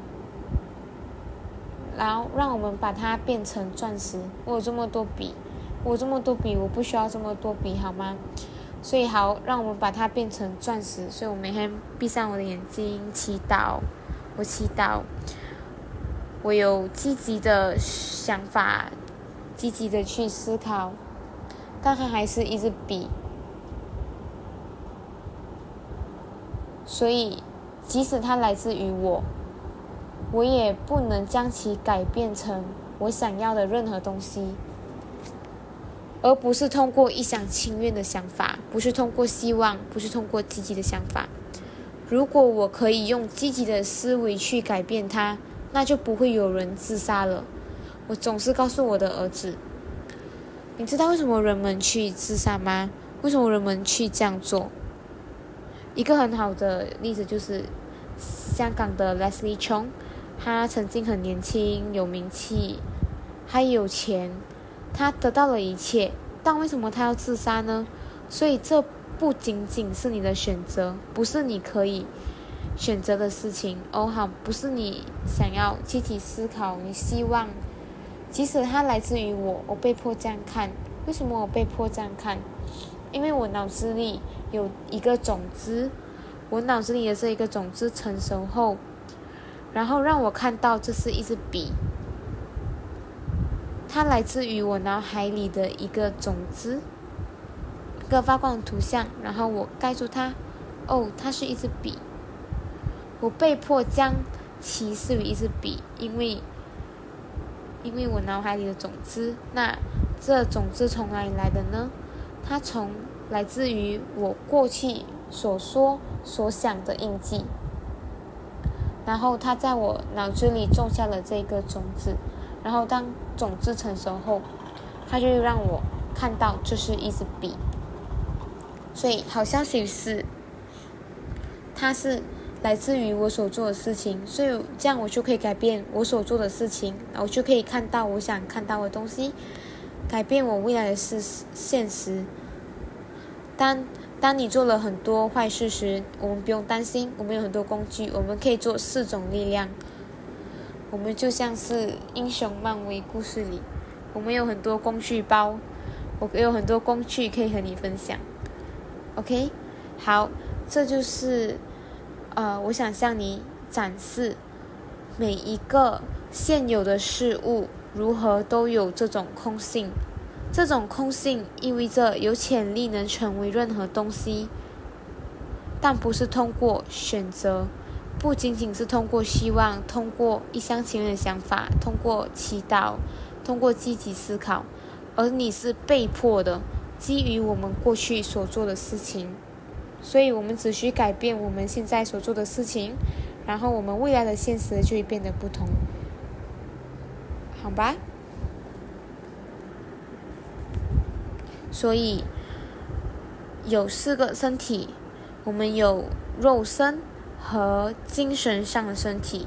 然后让我们把它变成钻石。我有这么多笔， 我这么多笔，我不需要这么多笔，好吗？所以好，让我们把它变成钻石。所以我每天闭上我的眼睛，祈祷，我祈祷，我有积极的想法，积极的去思考，但它还是一支笔。所以，即使它来自于我，我也不能将其改变成我想要的任何东西。而不是通过一厢情愿的想法，不是通过希望，不是通过积极的想法。如果我可以用积极的思维去改变它，那就不会有人自杀了。我总是告诉我的儿子，你知道为什么人们去自杀吗？为什么人们去这样做？一个很好的例子就是香港的 Leslie Chong， 他曾经很年轻，有名气，还有钱，他得到了一切，但为什么他要自杀呢？所以这不仅仅是你的选择，不是你可以选择的事情哦，好，不是你想要积极思考，你希望，即使它来自于我，我被迫这样看。为什么我被迫这样看？因为我脑子里有一个种子，我脑子里的这一个种子成熟后，然后让我看到这是一支笔，它来自于我脑海里的一个种子，一个发光的图像，然后我盖住它，哦，它是一支笔。我被迫将其视为一支笔，因为因为我脑海里的种子，那这种子从哪里来的呢？它从来自于我过去所说所想的印记，然后它在我脑子里种下了这个种子，然后当种子成熟后，它就让我看到这是一支笔。所以好消息是，它是来自于我所做的事情，所以这样我就可以改变我所做的事情，我就可以看到我想看到的东西，改变我未来的事现实。当当你做了很多坏事时，我们不用担心，我们有很多工具，我们可以做四种力量。我们就像是英雄漫威故事里，我们有很多工具包，我有很多工具可以和你分享。OK， 好，这就是呃，我想向你展示每一个现有的事物如何都有这种空性。这种空性意味着有潜力能成为任何东西，但不是通过选择，不仅仅是通过希望，通过一厢情愿的想法，通过祈祷，通过积极思考，而你是被迫的，基于我们过去所做的事情。所以我们只需改变我们现在所做的事情，然后我们未来的现实就会变得不同，好吧？所以有四个身体，我们有肉身和精神上的身体。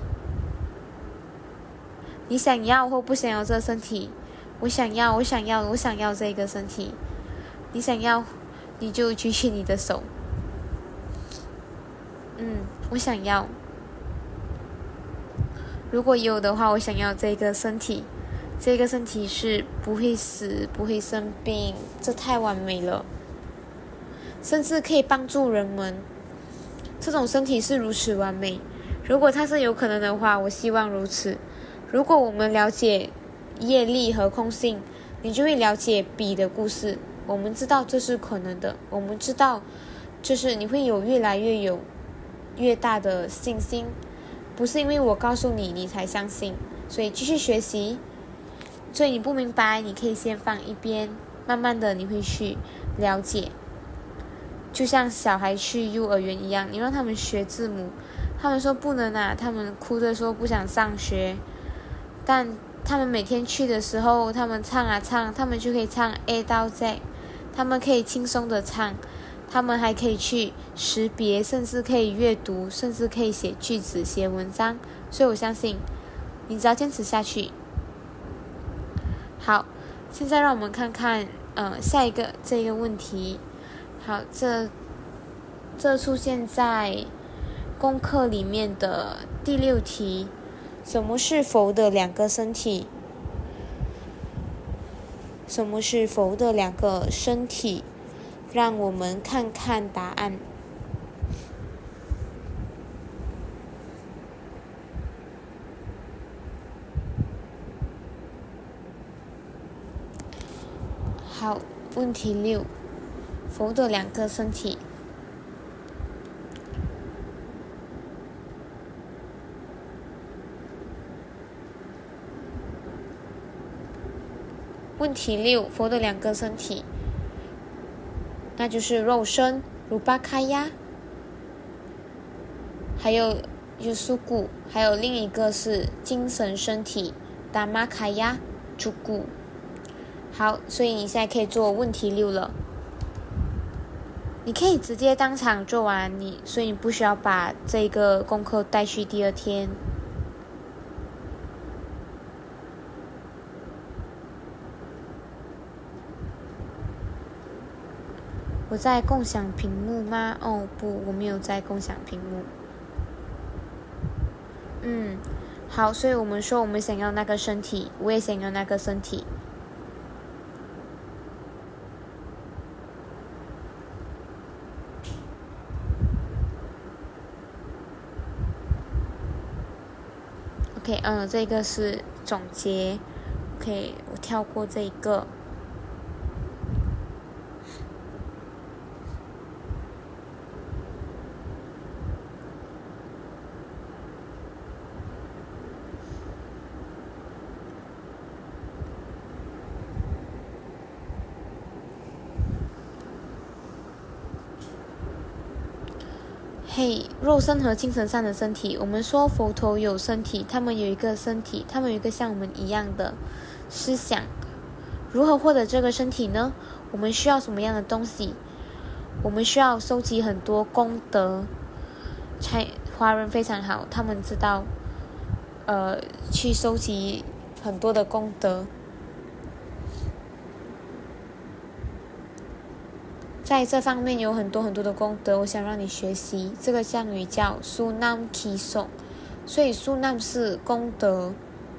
你想要或不想要这个身体？我想要，我想要，我想要这个身体。你想要，你就举起你的手。嗯，我想要。如果有的话，我想要这个身体。这个身体是不会死，不会生病，这太完美了，甚至可以帮助人们。这种身体是如此完美，如果它是有可能的话，我希望如此。如果我们了解业力和空性，你就会了解笔的故事。我们知道这是可能的，我们知道就是你会有越来越有越大的信心，不是因为我告诉你你才相信。所以继续学习，所以你不明白你可以先放一边，慢慢的你会去了解。就像小孩去幼儿园一样，你让他们学字母，他们说不能啊，他们哭着说不想上学，但他们每天去的时候，他们唱啊唱，他们就可以唱 A 到 Z， 他们可以轻松的唱，他们还可以去识别，甚至可以阅读，甚至可以写句子写文章。所以我相信你只要坚持下去。好，现在让我们看看呃下一个这个问题。好，这这出现在功课里面的第六题，什么是佛的两个身体？ 什么是佛的两个身体？让我们看看答案。好，问题六，佛的两个身体。问题六，佛的两个身体，那就是肉身如巴卡亚，还有有苏古，还有另一个是精神身体达玛卡亚主古。好，所以你现在可以做问题六了。你可以直接当场做完，你所以你不需要把这个功课带去第二天。我在共享屏幕吗？哦不，我没有在共享屏幕。嗯，好，所以我们说我们想要那个身体，我也想要那个身体。OK， 嗯，这个是总结。OK， 我跳过这一个。嘿，肉身和精神上的身体，我们说佛陀有身体，他们有一个身体，他们有一个像我们一样的思想。如何获得这个身体呢？我们需要什么样的东西？我们需要收集很多功德。华人非常好，他们知道，呃，去收集很多的功德。在这方面有很多很多的功德，我想让你学习。这个降语叫 Sunam Kisong， 所以 Sunam 是功德。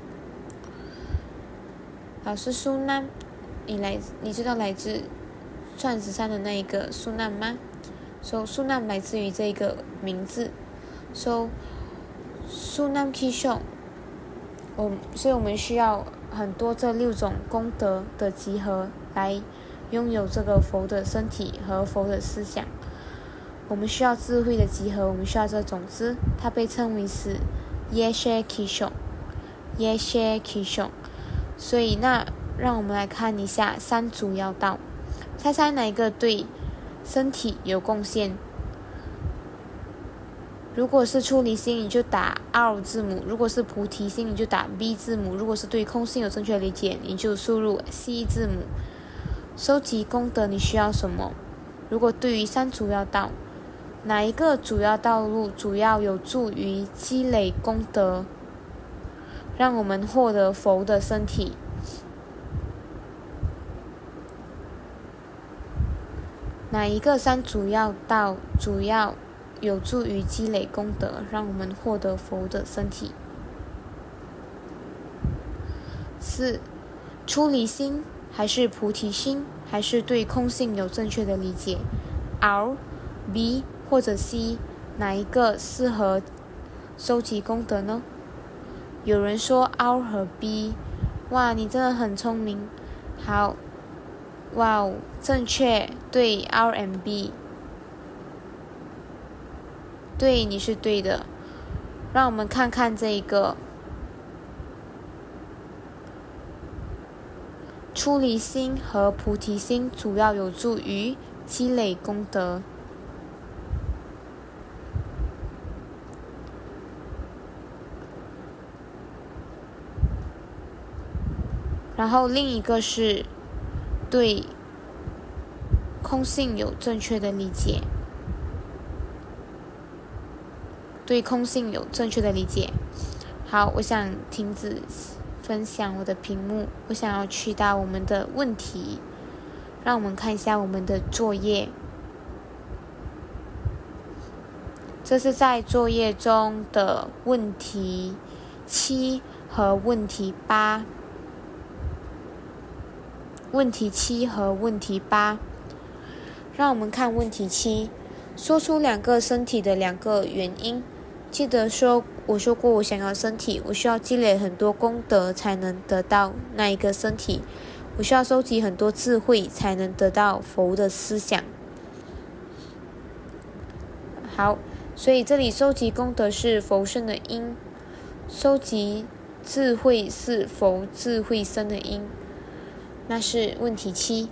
老师 Sunam， 你来，你知道来自钻石山的那一个 Sunam 吗？ So Sunam 来自于这个名字。So Sunam Kisong， 我所以我们需要很多这六种功德的集合来拥有这个佛的身体和佛的思想。我们需要智慧的集合，我们需要这种子，它被称为是 Geshe Michael Roach，Geshe Michael Roach。所以那让我们来看一下三主要道，猜猜哪一个对身体有贡献？如果是出离心，你就打 R 字母；如果是菩提心，你就打 B 字母；如果是对空性有正确理解，你就输入 C 字母。收集功德你需要什么？如果对于三主要道，哪一个主要道路主要有助于积累功德，让我们获得佛的身体？哪一个三主要道主要有助于积累功德，让我们获得佛的身体？四、出离心还是菩提心，还是对空性有正确的理解？ R、B 或者 C， 哪一个适合收集功德呢？有人说 R 和 B， 哇，你真的很聪明。好，哇哦，正确，对 R and B， 对，你是对的。让我们看看这一个出离心和菩提心主要有助于积累功德。然后另一个是对空性有正确的理解，对空性有正确的理解。好，我想停止分享我的屏幕，我想要去到我们的问题，让我们看一下我们的作业。这是在作业中的问题七和问题八。 问题七和问题八。让我们看问题七，说出两个身体的两个原因。记得说我说过我想要身体，我需要积累很多功德才能得到那一个身体，我需要收集很多智慧才能得到佛的思想。好，所以这里收集功德是佛身的因，收集智慧是佛智慧身的因，那是问题七。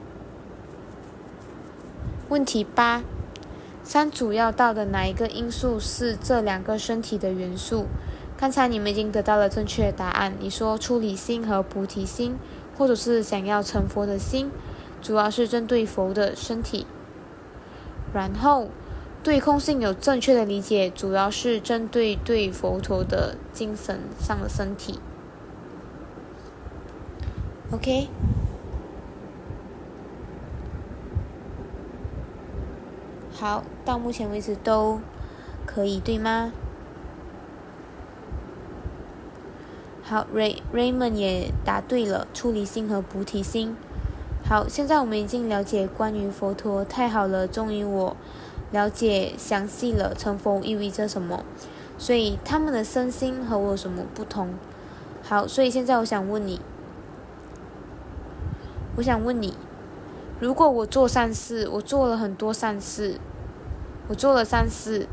问题八，三主要道的哪一个因素是这两个身体的元素？刚才你们已经得到了正确的答案，你说出离心和菩提心，或者是想要成佛的心，主要是针对佛的身体。然后对空性有正确的理解，主要是针对对佛陀的精神上的身体。 OK， 好，到目前为止都可以对吗？好， Ray Raymond 也答对了，出离心和菩提心。好，现在我们已经了解关于佛陀，太好了，终于我了解详细了成佛意味着什么，所以他们的身心和我有什么不同？好，所以现在我想问你，我想问你，如果我做善事，我做了很多善事，我做了善事，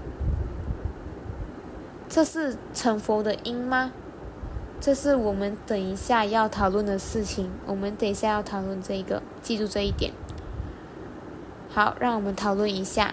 这是成佛的因吗？这是我们等一下要讨论的事情，我们等一下要讨论这个，记住这一点。好，让我们讨论一下。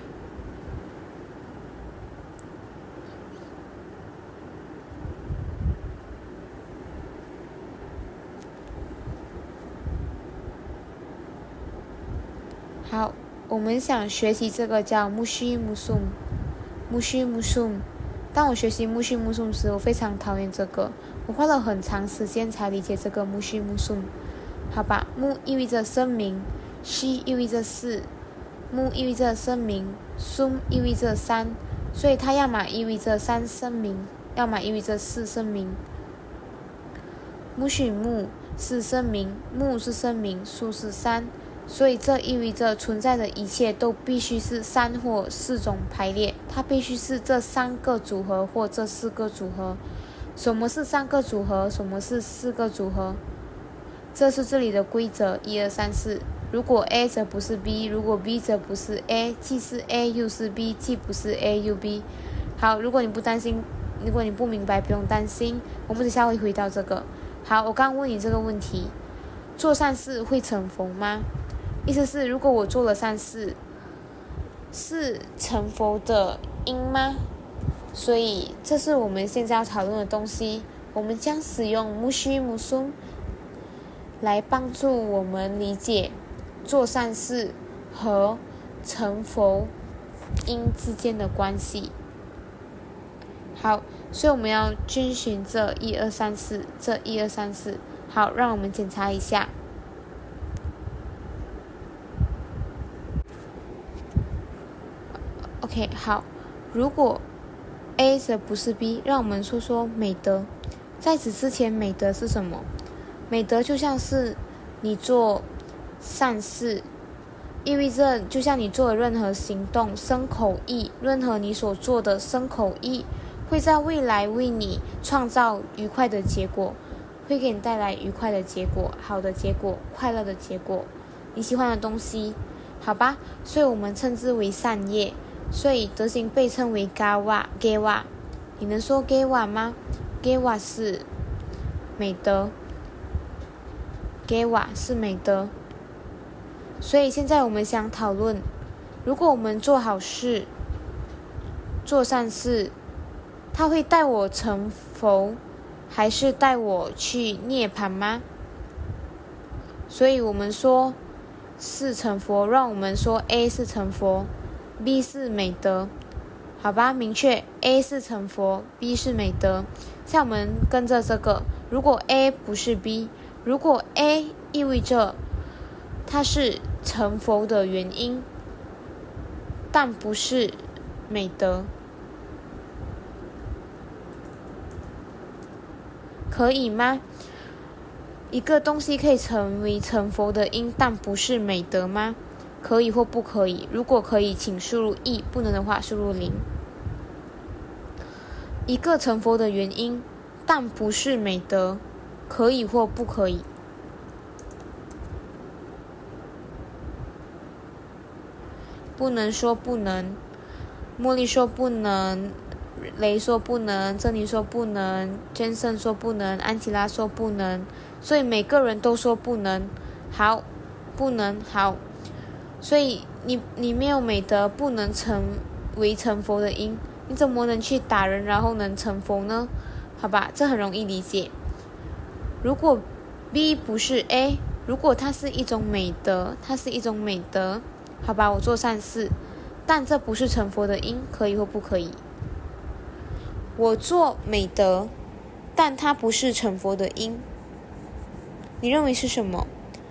好，我们想学习这个叫木须木松，木须木松。当我学习木须木松时，我非常讨厌这个，我花了很长时间才理解这个木须木松。好吧，木意味着生命，须意味着事，木意味着生命，松意味着山，所以它要么意味着山生命，要么意味着事生命。木须木是生命，木是生命，树是山。所以这意味着存在的一切都必须是三或四种排列，它必须是这三个组合或这四个组合。什么是三个组合？什么是四个组合？这是这里的规则，一二三四。如果 A 则不是 B， 如果 B 则不是 A， 既是 A 又是 B， 既不是 A 又 B。好，如果你不担心，如果你不明白，不用担心，我们等下会回到这个。好，我刚问你这个问题，做善事会成佛吗？意思是，如果我做了善事，是成佛的因吗？所以，这是我们现在要讨论的东西。我们将使用木须木松来帮助我们理解做善事和成佛因之间的关系。好，所以我们要遵循这一二三四，这一二三四。好，让我们检查一下。OK， 好，如果 A 则不是 B， 让我们说说美德。在此之前，美德是什么？美德就像是你做善事，意味着就像你做的任何行动、身口意，任何你所做的身口意，会在未来为你创造愉快的结果，会给你带来愉快的结果、好的结果、快乐的结果，你喜欢的东西，好吧？所以我们称之为善业。所以德行被称为 gawa gawa， 你能说 gawa 吗？ gawa 是美德， gawa 是美德。所以现在我们想讨论，如果我们做好事，做善事，它会带我成佛，还是带我去涅槃吗？所以我们说是成佛，让我们说 A 是成佛， B 是美德，好吧，明确 A 是成佛， B 是美德。像我们跟着这个，如果 A 不是 B， 如果 A 意味着它是成佛的原因，但不是美德，可以吗？ 一个东西可以成为成佛的因，但不是美德吗？可以或不可以？如果可以，请输入一；不能的话，输入零。一个成佛的原因，但不是美德，可以或不可以？不能说不能，茉莉说不能，雷说不能，珍妮说不能，娟森说不能，安琪拉说不能，所以每个人都说不能。好，不能好，所以你你没有美德，不能成为成佛的因，你怎么能去打人然后能成佛呢？好吧，这很容易理解。如果 B 不是 A， 如果它是一种美德，它是一种美德，好吧，我做善事，但这不是成佛的因，可以或不可以？我做美德，但它不是成佛的因，你认为是什么？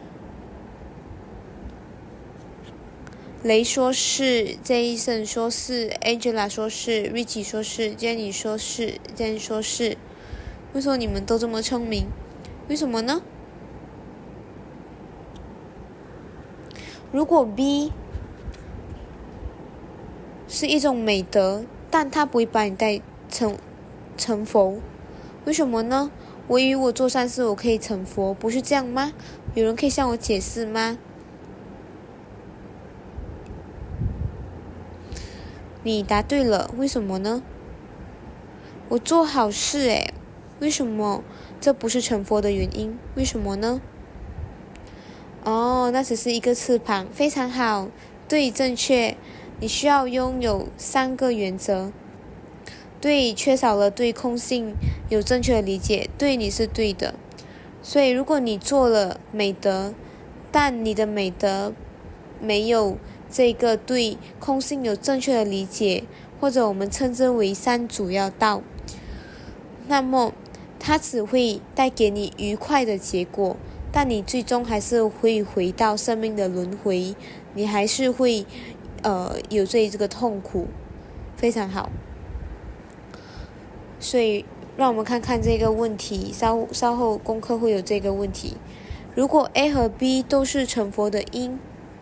雷说是 ，Jason 说是 ，Angela 说是 ，Richie 说是 ，Jenny 说是 ，Jen 说是。为什么你们都这么聪明？为什么呢？如果 B 是一种美德，但它不会把你带成成佛，为什么呢？我以为我做善事我可以成佛，不是这样吗？有人可以向我解释吗？你答对了，为什么呢？我做好事诶，为什么这不是成佛的原因？为什么呢？哦，那只是一个翅膀，非常好，对，正确。你需要拥有三个原则。对，缺少了对空性有正确的理解，对，你是对的。所以如果你做了美德，但你的美德没有这个对空性有正确的理解，或者我们称之为三主要道，那么它只会带给你愉快的结果，但你最终还是会回到生命的轮回，你还是会呃有这这个痛苦。非常好，所以让我们看看这个问题，稍稍后功课会有这个问题。如果 A 和 B 都是成佛的因，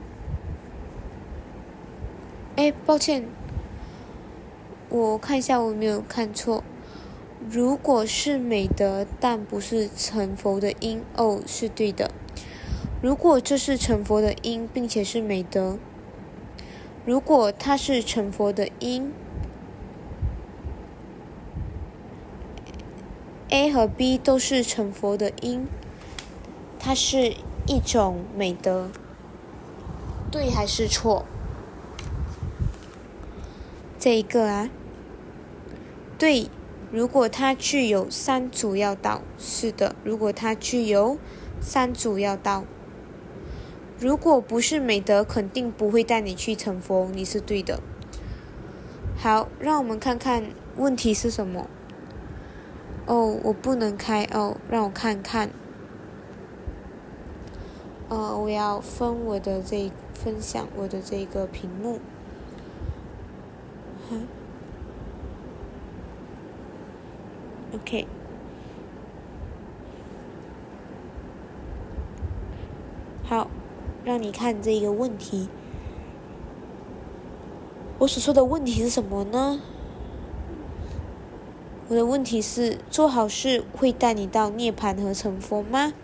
哎，抱歉，我看一下我没有看错。如果是美德，但不是成佛的因，哦，是对的。如果这是成佛的因，并且是美德，如果它是成佛的因 ，A 和 B 都是成佛的因，它是一种美德，对还是错？这一个啊，对，如果它具有三主要道，是的，如果它具有三主要道，如果不是美德，肯定不会带你去成佛，你是对的。好，让我们看看问题是什么。哦，我不能开哦，让我看看。呃，我要分我的这分享我的这个屏幕。嗯 OK， 好，让你看这个问题。我所说的问题是什么呢？我的问题是，做好事会带你到涅槃和成佛吗？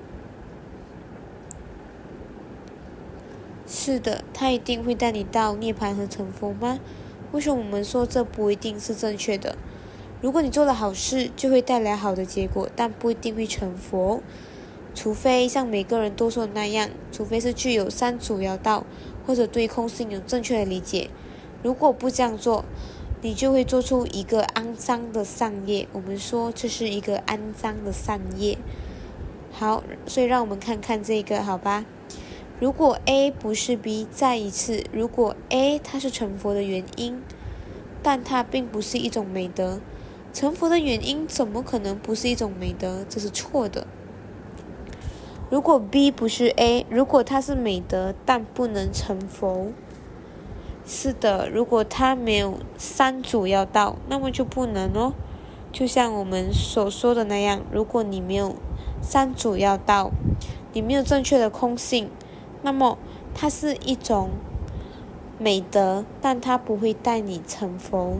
是的，它一定会带你到涅槃和成佛吗？为什么我们说这不一定是正确的？如果你做了好事，就会带来好的结果，但不一定会成佛，除非像每个人都说的那样，除非是具有三主要道，或者对空性有正确的理解。如果不这样做，你就会做出一个肮脏的善业。我们说这是一个肮脏的善业。好，所以让我们看看这个，好吧？如果 A 不是 B， 再一次，如果 A 它是成佛的原因，但它并不是一种美德，成佛的原因怎么可能不是一种美德？这是错的。如果 B 不是 A， 如果它是美德，但不能成佛，是的，如果它没有三主要道，那么就不能哦。就像我们所说的那样，如果你没有三主要道，你没有正确的空性，那么它是一种美德，但它不会带你成佛。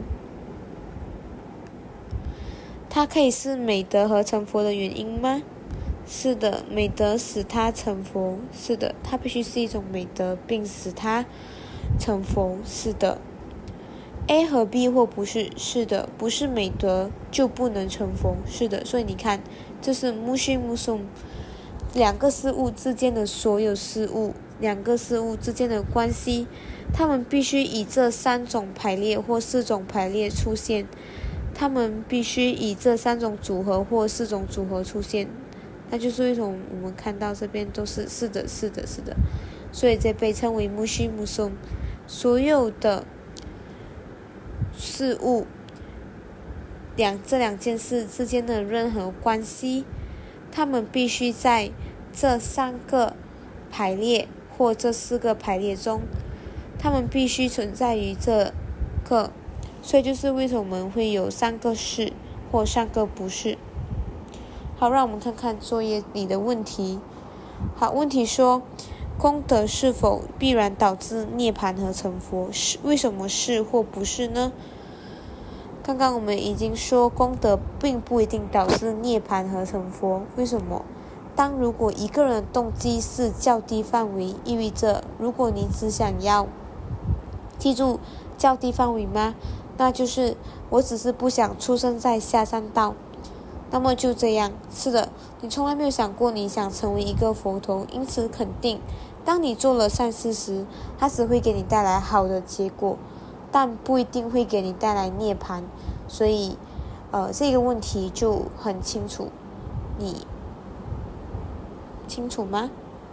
它可以是美德和成佛的原因吗？是的，美德使他成佛。是的，它必须是一种美德，并使他成佛。是的。A 和 B 或不是。是的，不是美德就不能成佛。是的，所以你看，这是木须木松两个事物之间的所有事物，两个事物之间的关系，它们必须以这三种排列或四种排列出现，它们必须以这三种组合或四种组合出现。那就是为什么我们看到这边都是是的是的是的，所以这被称为木须木松。所有的事物两这两件事之间的任何关系，它们必须在这三个排列或这四个排列中，它们必须存在于这个，所以就是为什么我们会有三个是或三个不是。好，让我们看看作业里的问题。好，问题说，功德是否必然导致涅槃和成佛？是为什么是或不是呢？刚刚我们已经说，功德并不一定导致涅槃和成佛。为什么？当如果一个人的动机是较低范围，意味着如果你只想要记住较低范围吗？那就是我只是不想出生在下三道。那么就这样，是的，你从来没有想过你想成为一个佛陀，因此肯定，当你做了善事时，它只会给你带来好的结果，但不一定会给你带来涅槃。所以，呃，这个问题就很清楚，你清楚吗？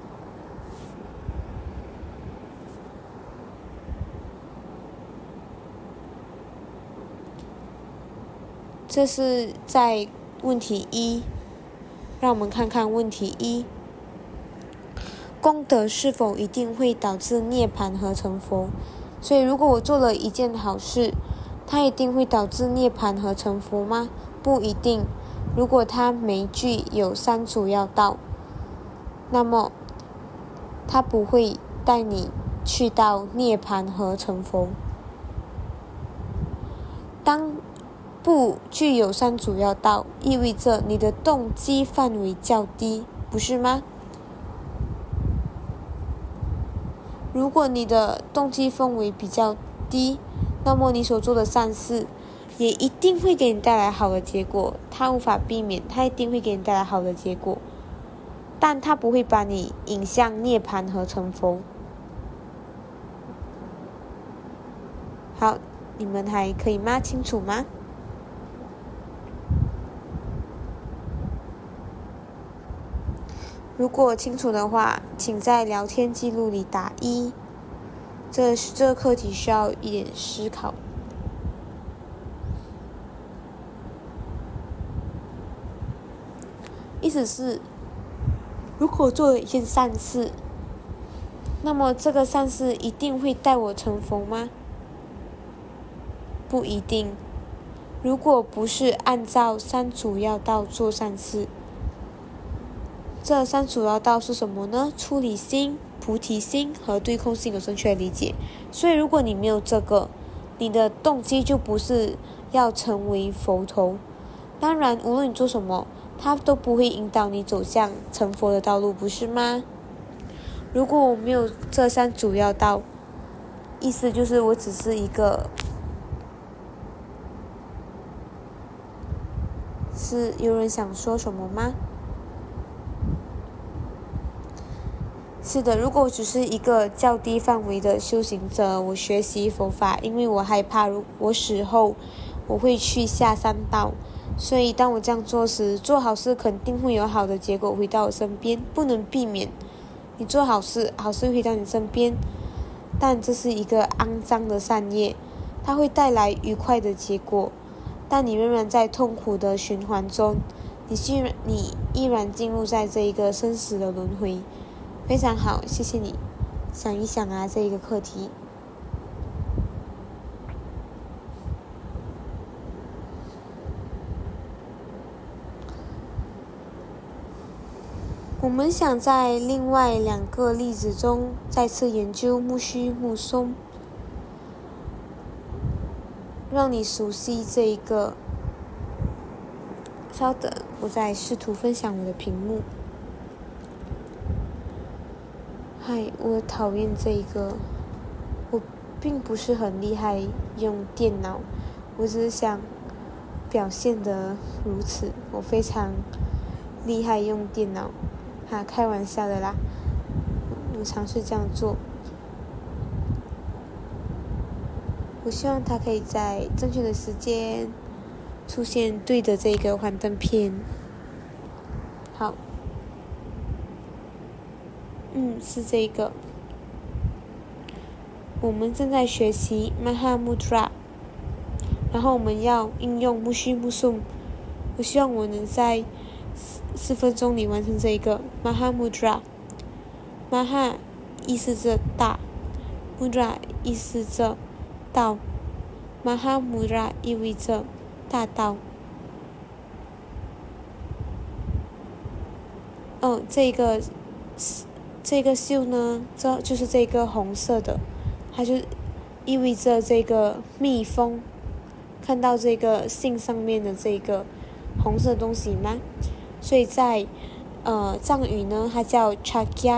这是在问题一，让我们看看问题一。功德是否一定会导致涅槃和成佛？所以如果我做了一件好事，它一定会导致涅槃和成佛吗？不一定。如果它每句有三主要道，那么它不会带你去到涅槃和成佛。当不具有三主要道，意味着你的动机范围较低，不是吗？如果你的动机氛围比较低，那么你所做的善事也一定会给你带来好的结果，它无法避免，它一定会给你带来好的结果，但它不会把你引向涅槃和成佛。好，你们还可以吗？清楚吗？如果清楚的话，请在聊天记录里打一。这这个课题需要一点思考。意思是，如果做了一件善事，那么这个善事一定会带我成佛吗？不一定。如果不是按照三主要道做善事，这三主要道是什么呢？出离心、菩提心和对空性有正确理解。所以如果你没有这个，你的动机就不是要成为佛陀。当然，无论你做什么，它都不会引导你走向成佛的道路，不是吗？如果我没有这三主要道，意思就是我只是一个，是有人想说什么吗？是的，如果我只是一个较低范围的修行者，我学习佛法，因为我害怕如我死后我会去下三道，所以当我这样做时，做好事肯定会有好的结果回到我身边，不能避免。你做好事，好事回到你身边，但这是一个肮脏的善业，它会带来愉快的结果，但你仍然在痛苦的循环中，你依然你依然进入在这一个生死的轮回。非常好，谢谢你。想一想啊，这一个课题。 们想在另外两个例子中再次研究木须木松，让你熟悉这一个。稍等，我在试图分享我的屏幕。嗨，我讨厌这一个。我并不是很厉害用电脑，我只是想表现得如此。我非常厉害用电脑，哈，开玩笑的啦。我尝试这样做。我希望它可以在正确的时间出现对的这个幻灯片。好，嗯，是这个。我们正在学习 Maha Mudra， 然后我们要应用 Mushu Musum。我希望我能在四分钟里完成这一个 Maha Mudra。Maha 意思着大 ，Mudra 意思着道 ，Maha Mudra 意味着大道。哦，这个这个袖呢，这就是这个红色的，它就意味着这个蜜蜂。看到这个信上面的这个红色的东西吗？所以在呃藏语呢，它叫 Chakya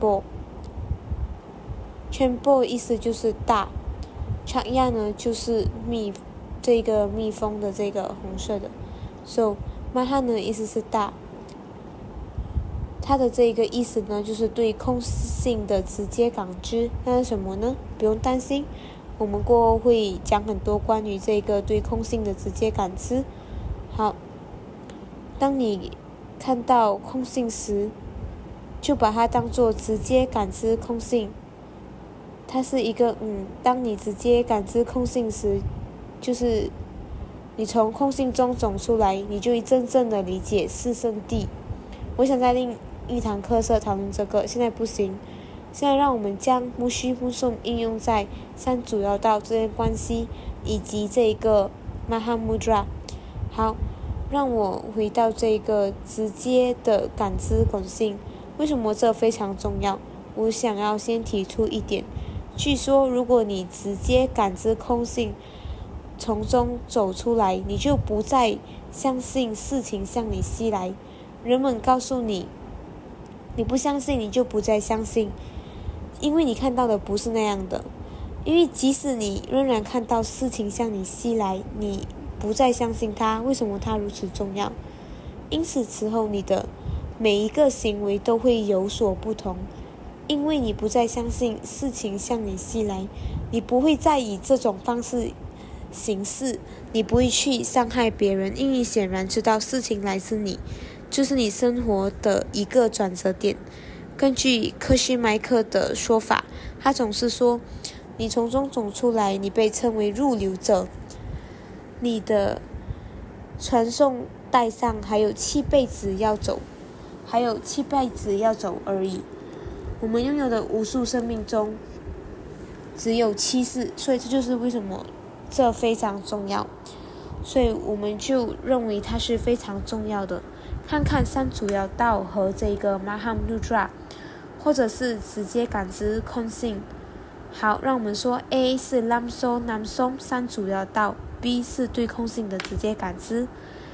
Chenpo。Chenpo 意思就是大 ，Chakya 呢就是蜜。这个蜜蜂的这个红色的 ，so Maha 呢意思是大，它的这个意思呢就是对空性的直接感知。那是什么呢？不用担心，我们过后会讲很多关于这个对空性的直接感知。好，当你看到空性时，就把它当作直接感知空性。它是一个嗯，当你直接感知空性时。就是你从空性中走出来，你就会真正的理解四圣谛。我想在另一堂课上讨论这个，现在不行。现在让我们将木须木颂应用在三主要道之间关系，以及这个 Maha Mudra。好，让我回到这个直接的感知本性。为什么这非常重要？我想要先提出一点。据说，如果你直接感知空性，从中走出来，你就不再相信事情向你袭来。人们告诉你，你不相信，你就不再相信，因为你看到的不是那样的。因为即使你仍然看到事情向你袭来，你不再相信它，为什么它如此重要？因此此后你的每一个行为都会有所不同，因为你不再相信事情向你袭来，你不会再以这种方式行事，你不会去伤害别人，因为你显然知道事情来自你，就是你生活的一个转折点。根据科西迈克的说法，他总是说，你从中走出来，你被称为入流者，你的传送带上还有七辈子要走，还有七辈子要走而已。我们拥有的无数生命中只有七世，所以这就是为什么这非常重要，所以我们就认为它是非常重要的。看看三主要道和这个 Maha Mudra， 或者是直接感知空性。好，让我们说 A 是 Lamso Namsom 三主要道， B 是对空性的直接感知。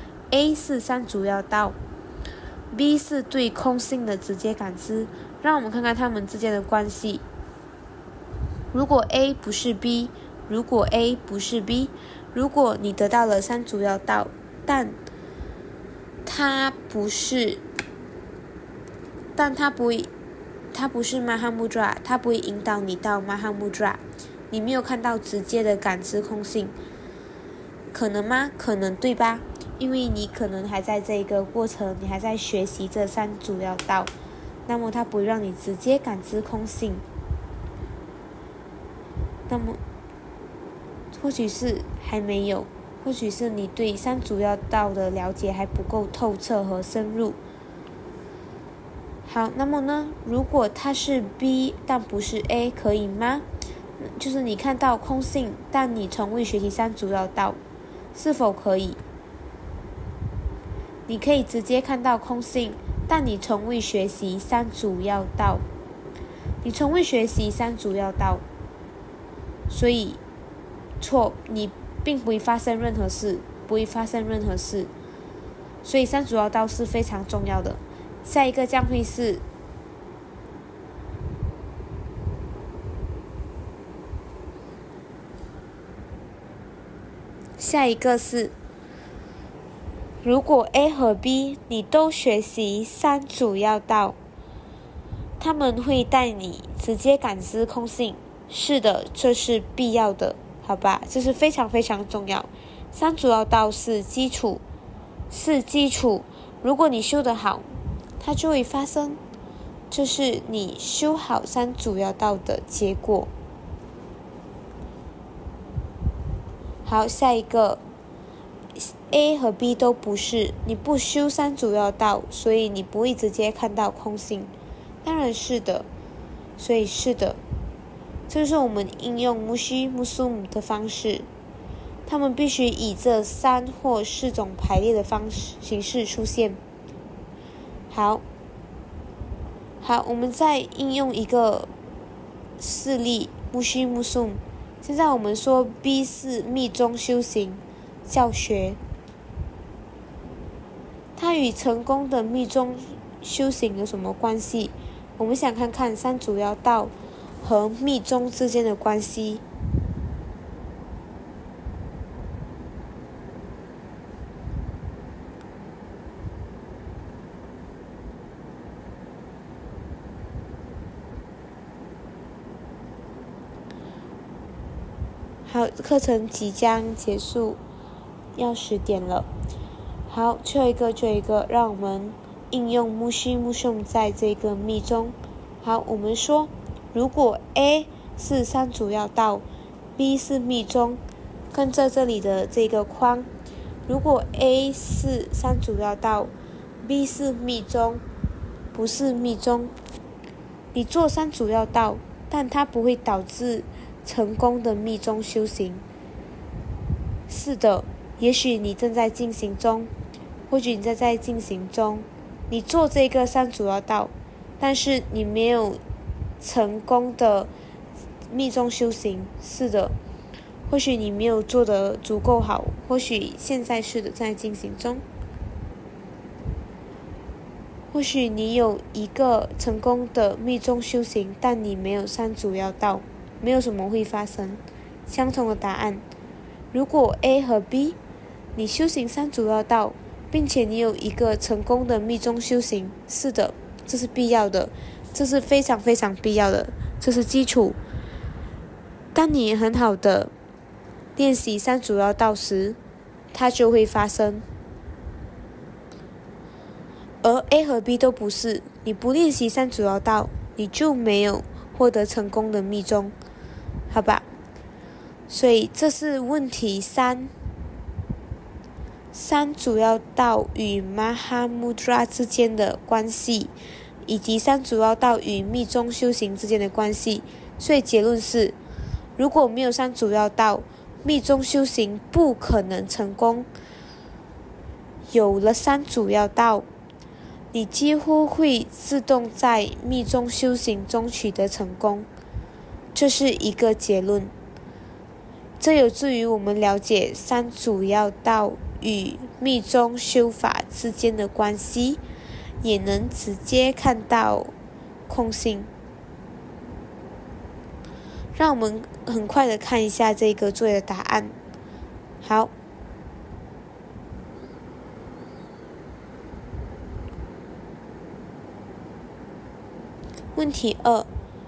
A 是三主要道， B 是对空性的直接感知。让我们看看它们之间的关系。如果 A 不是 B，如果 A 不是 B， 如果你得到了三主要道，但它不是，但它不会，它不是 Maha Mudra， 它不会引导你到 Maha Mudra， 你没有看到直接的感知空性，可能吗？可能，对吧？因为你可能还在这个过程，你还在学习这三主要道，那么它不会让你直接感知空性，那么或许是还没有，或许是你对三主要道的了解还不够透彻和深入。好，那么呢，如果它是 B 但不是 A， 可以吗？就是你看到空性，但你从未学习三主要道，是否可以？你可以直接看到空性， 但你从未学习三主要道，你从未学习三主要道，所以错，你并不会发生任何事，不会发生任何事。所以三主要道是非常重要的。下一个将会是下一个是，如果 A 和 B 你都学习三主要道，他们会带你直接感知空性。是的，这是必要的，好吧？这是非常非常重要。三主要道是基础，是基础。如果你修得好，它就会发生，这是你修好三主要道的结果。好，下一个 A 和 B 都不是，你不修三主要道，所以你不会直接看到空性。当然是的，所以是的，这就是我们应用木须木苏姆的方式，他们必须以这三或四种排列的方式形式出现。好，好，我们再应用一个事例，木须木苏姆。现在我们说 B 是密宗修行教学，它与成功的密宗修行有什么关系？我们想看看三主要道和密宗之间的关系。好，课程即将结束，要十点了。好，最后一个，最后一个，让我们应用木须木颂在这个密宗。好，我们说，如果 A 是三主要道 ，B 是密宗，跟着这里的这个框，如果 A 是三主要道 ，B 是密宗，不是密宗，你做三主要道，但它不会导致成功的密宗修行。是的，也许你正在进行中，或许你正在进行中，你做这个三主要道，但是你没有成功的密宗修行。是的，或许你没有做得足够好，或许现在是的正在进行中，或许你有一个成功的密宗修行，但你没有三主要道，没有什么会发生。相同的答案，如果 A 和 B 你修行三主要道，并且你有一个成功的密宗修行，是的，这是必要的，这是非常非常必要的，这是基础。当你很好的练习三主要道时，它就会发生。而 A 和 B 都不是，你不练习三主要道，你就没有获得成功的密宗，好吧？所以这是问题三，三主要道与马哈穆德拉之间的关系，以及三主要道与密宗修行之间的关系。所以结论是，如果没有三主要道，密宗修行不可能成功。有了三主要道，你几乎会自动在密宗修行中取得成功，这是一个结论。这有助于我们了解三主要道与密宗修法之间的关系，也能直接看到空性。让我们很快的看一下这个作业的答案。好，问题二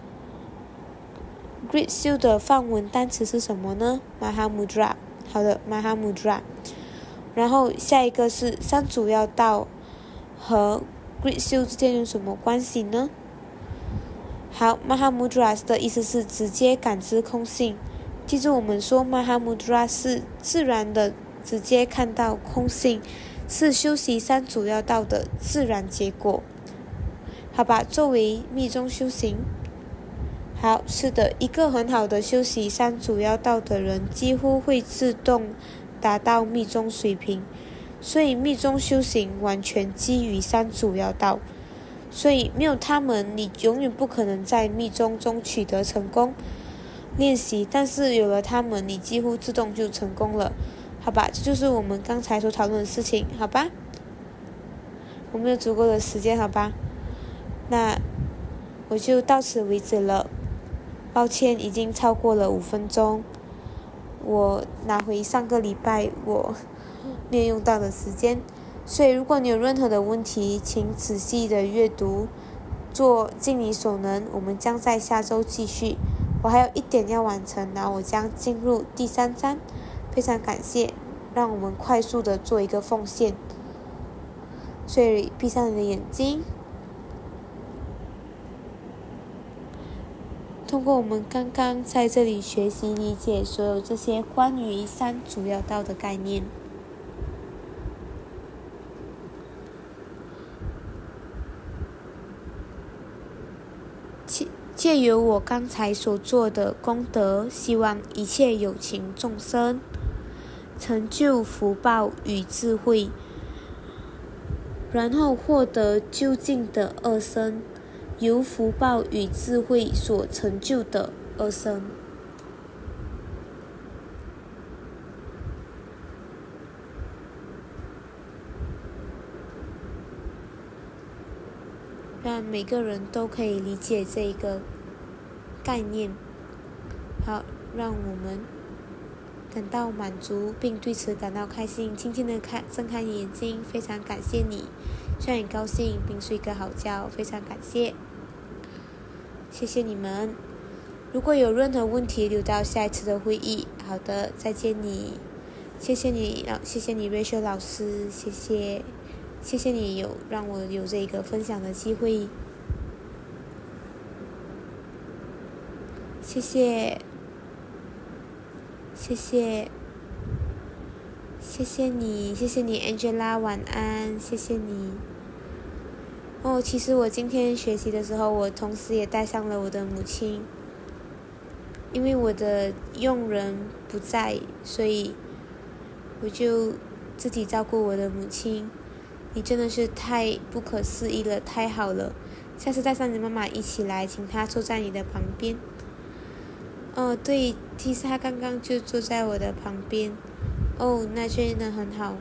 Great Seal 的梵文单词是什么呢？ Mahamudra。 好的， Mahamudra。 然后下一个是三主要道和 Great Seal 之间有什么关系呢？好， Mahamudra 的意思是直接感知空性。记住我们说 Mahamudra 是自然的直接看到空性，是修习三主要道的自然结果。好吧，作为密宗修行，好，是的，一个很好的修习三主要道的人几乎会自动达到密宗水平。 所以密宗修行完全基于三主要道，所以没有他们，你永远不可能在密宗中取得成功。练习，但是有了他们，你几乎自动就成功了，好吧？这就是我们刚才所讨论的事情，好吧？我们有足够的时间，好吧？那我就到此为止了。抱歉，已经超过了五分钟。我拿回上个礼拜我没有用到的时间，所以如果你有任何的问题，请仔细的阅读，做尽你所能。我们将在下周继续。我还有一点要完成，然后我将进入第三章。非常感谢，让我们快速的做一个奉献。所以闭上你的眼睛，通过我们刚刚在这里学习理解所有这些关于三主要道的概念，借由我刚才所做的功德，希望一切有情众生成就福报与智慧，然后获得究竟的二生，由福报与智慧所成就的二生。让每个人都可以理解这个概念。好，让我们感到满足，并对此感到开心。轻轻的看，睁开眼睛，非常感谢你，希望你高兴并睡个好觉，非常感谢，谢谢你们。如果有任何问题，留到下一次的会议。好的，再见你，谢谢你，谢谢你 Rache 老师，谢谢。谢谢你有让我有这个分享的机会，谢谢，谢谢，谢谢你，谢谢你 Angela， 晚安，谢谢你。哦，其实我今天学习的时候，我同时也带上了我的母亲，因为我的佣人不在，所以我就自己照顾我的母亲。你真的是太不可思议了，太好了！下次带上你妈妈一起来，请她坐在你的旁边。哦，对，其实她刚刚就坐在我的旁边。哦，那真的很好。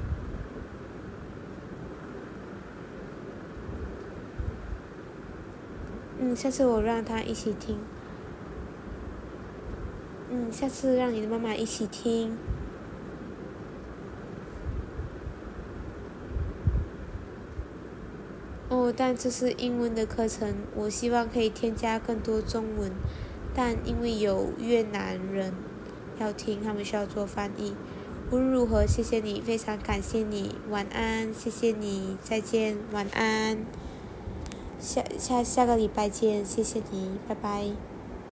嗯，下次我让她一起听。嗯，下次让你的妈妈一起听。哦，但这是英文的课程，我希望可以添加更多中文，但因为有越南人要听，他们需要做翻译。无论如何，谢谢你，非常感谢你，晚安，谢谢你，再见，晚安，下下下个礼拜见，谢谢你，拜拜。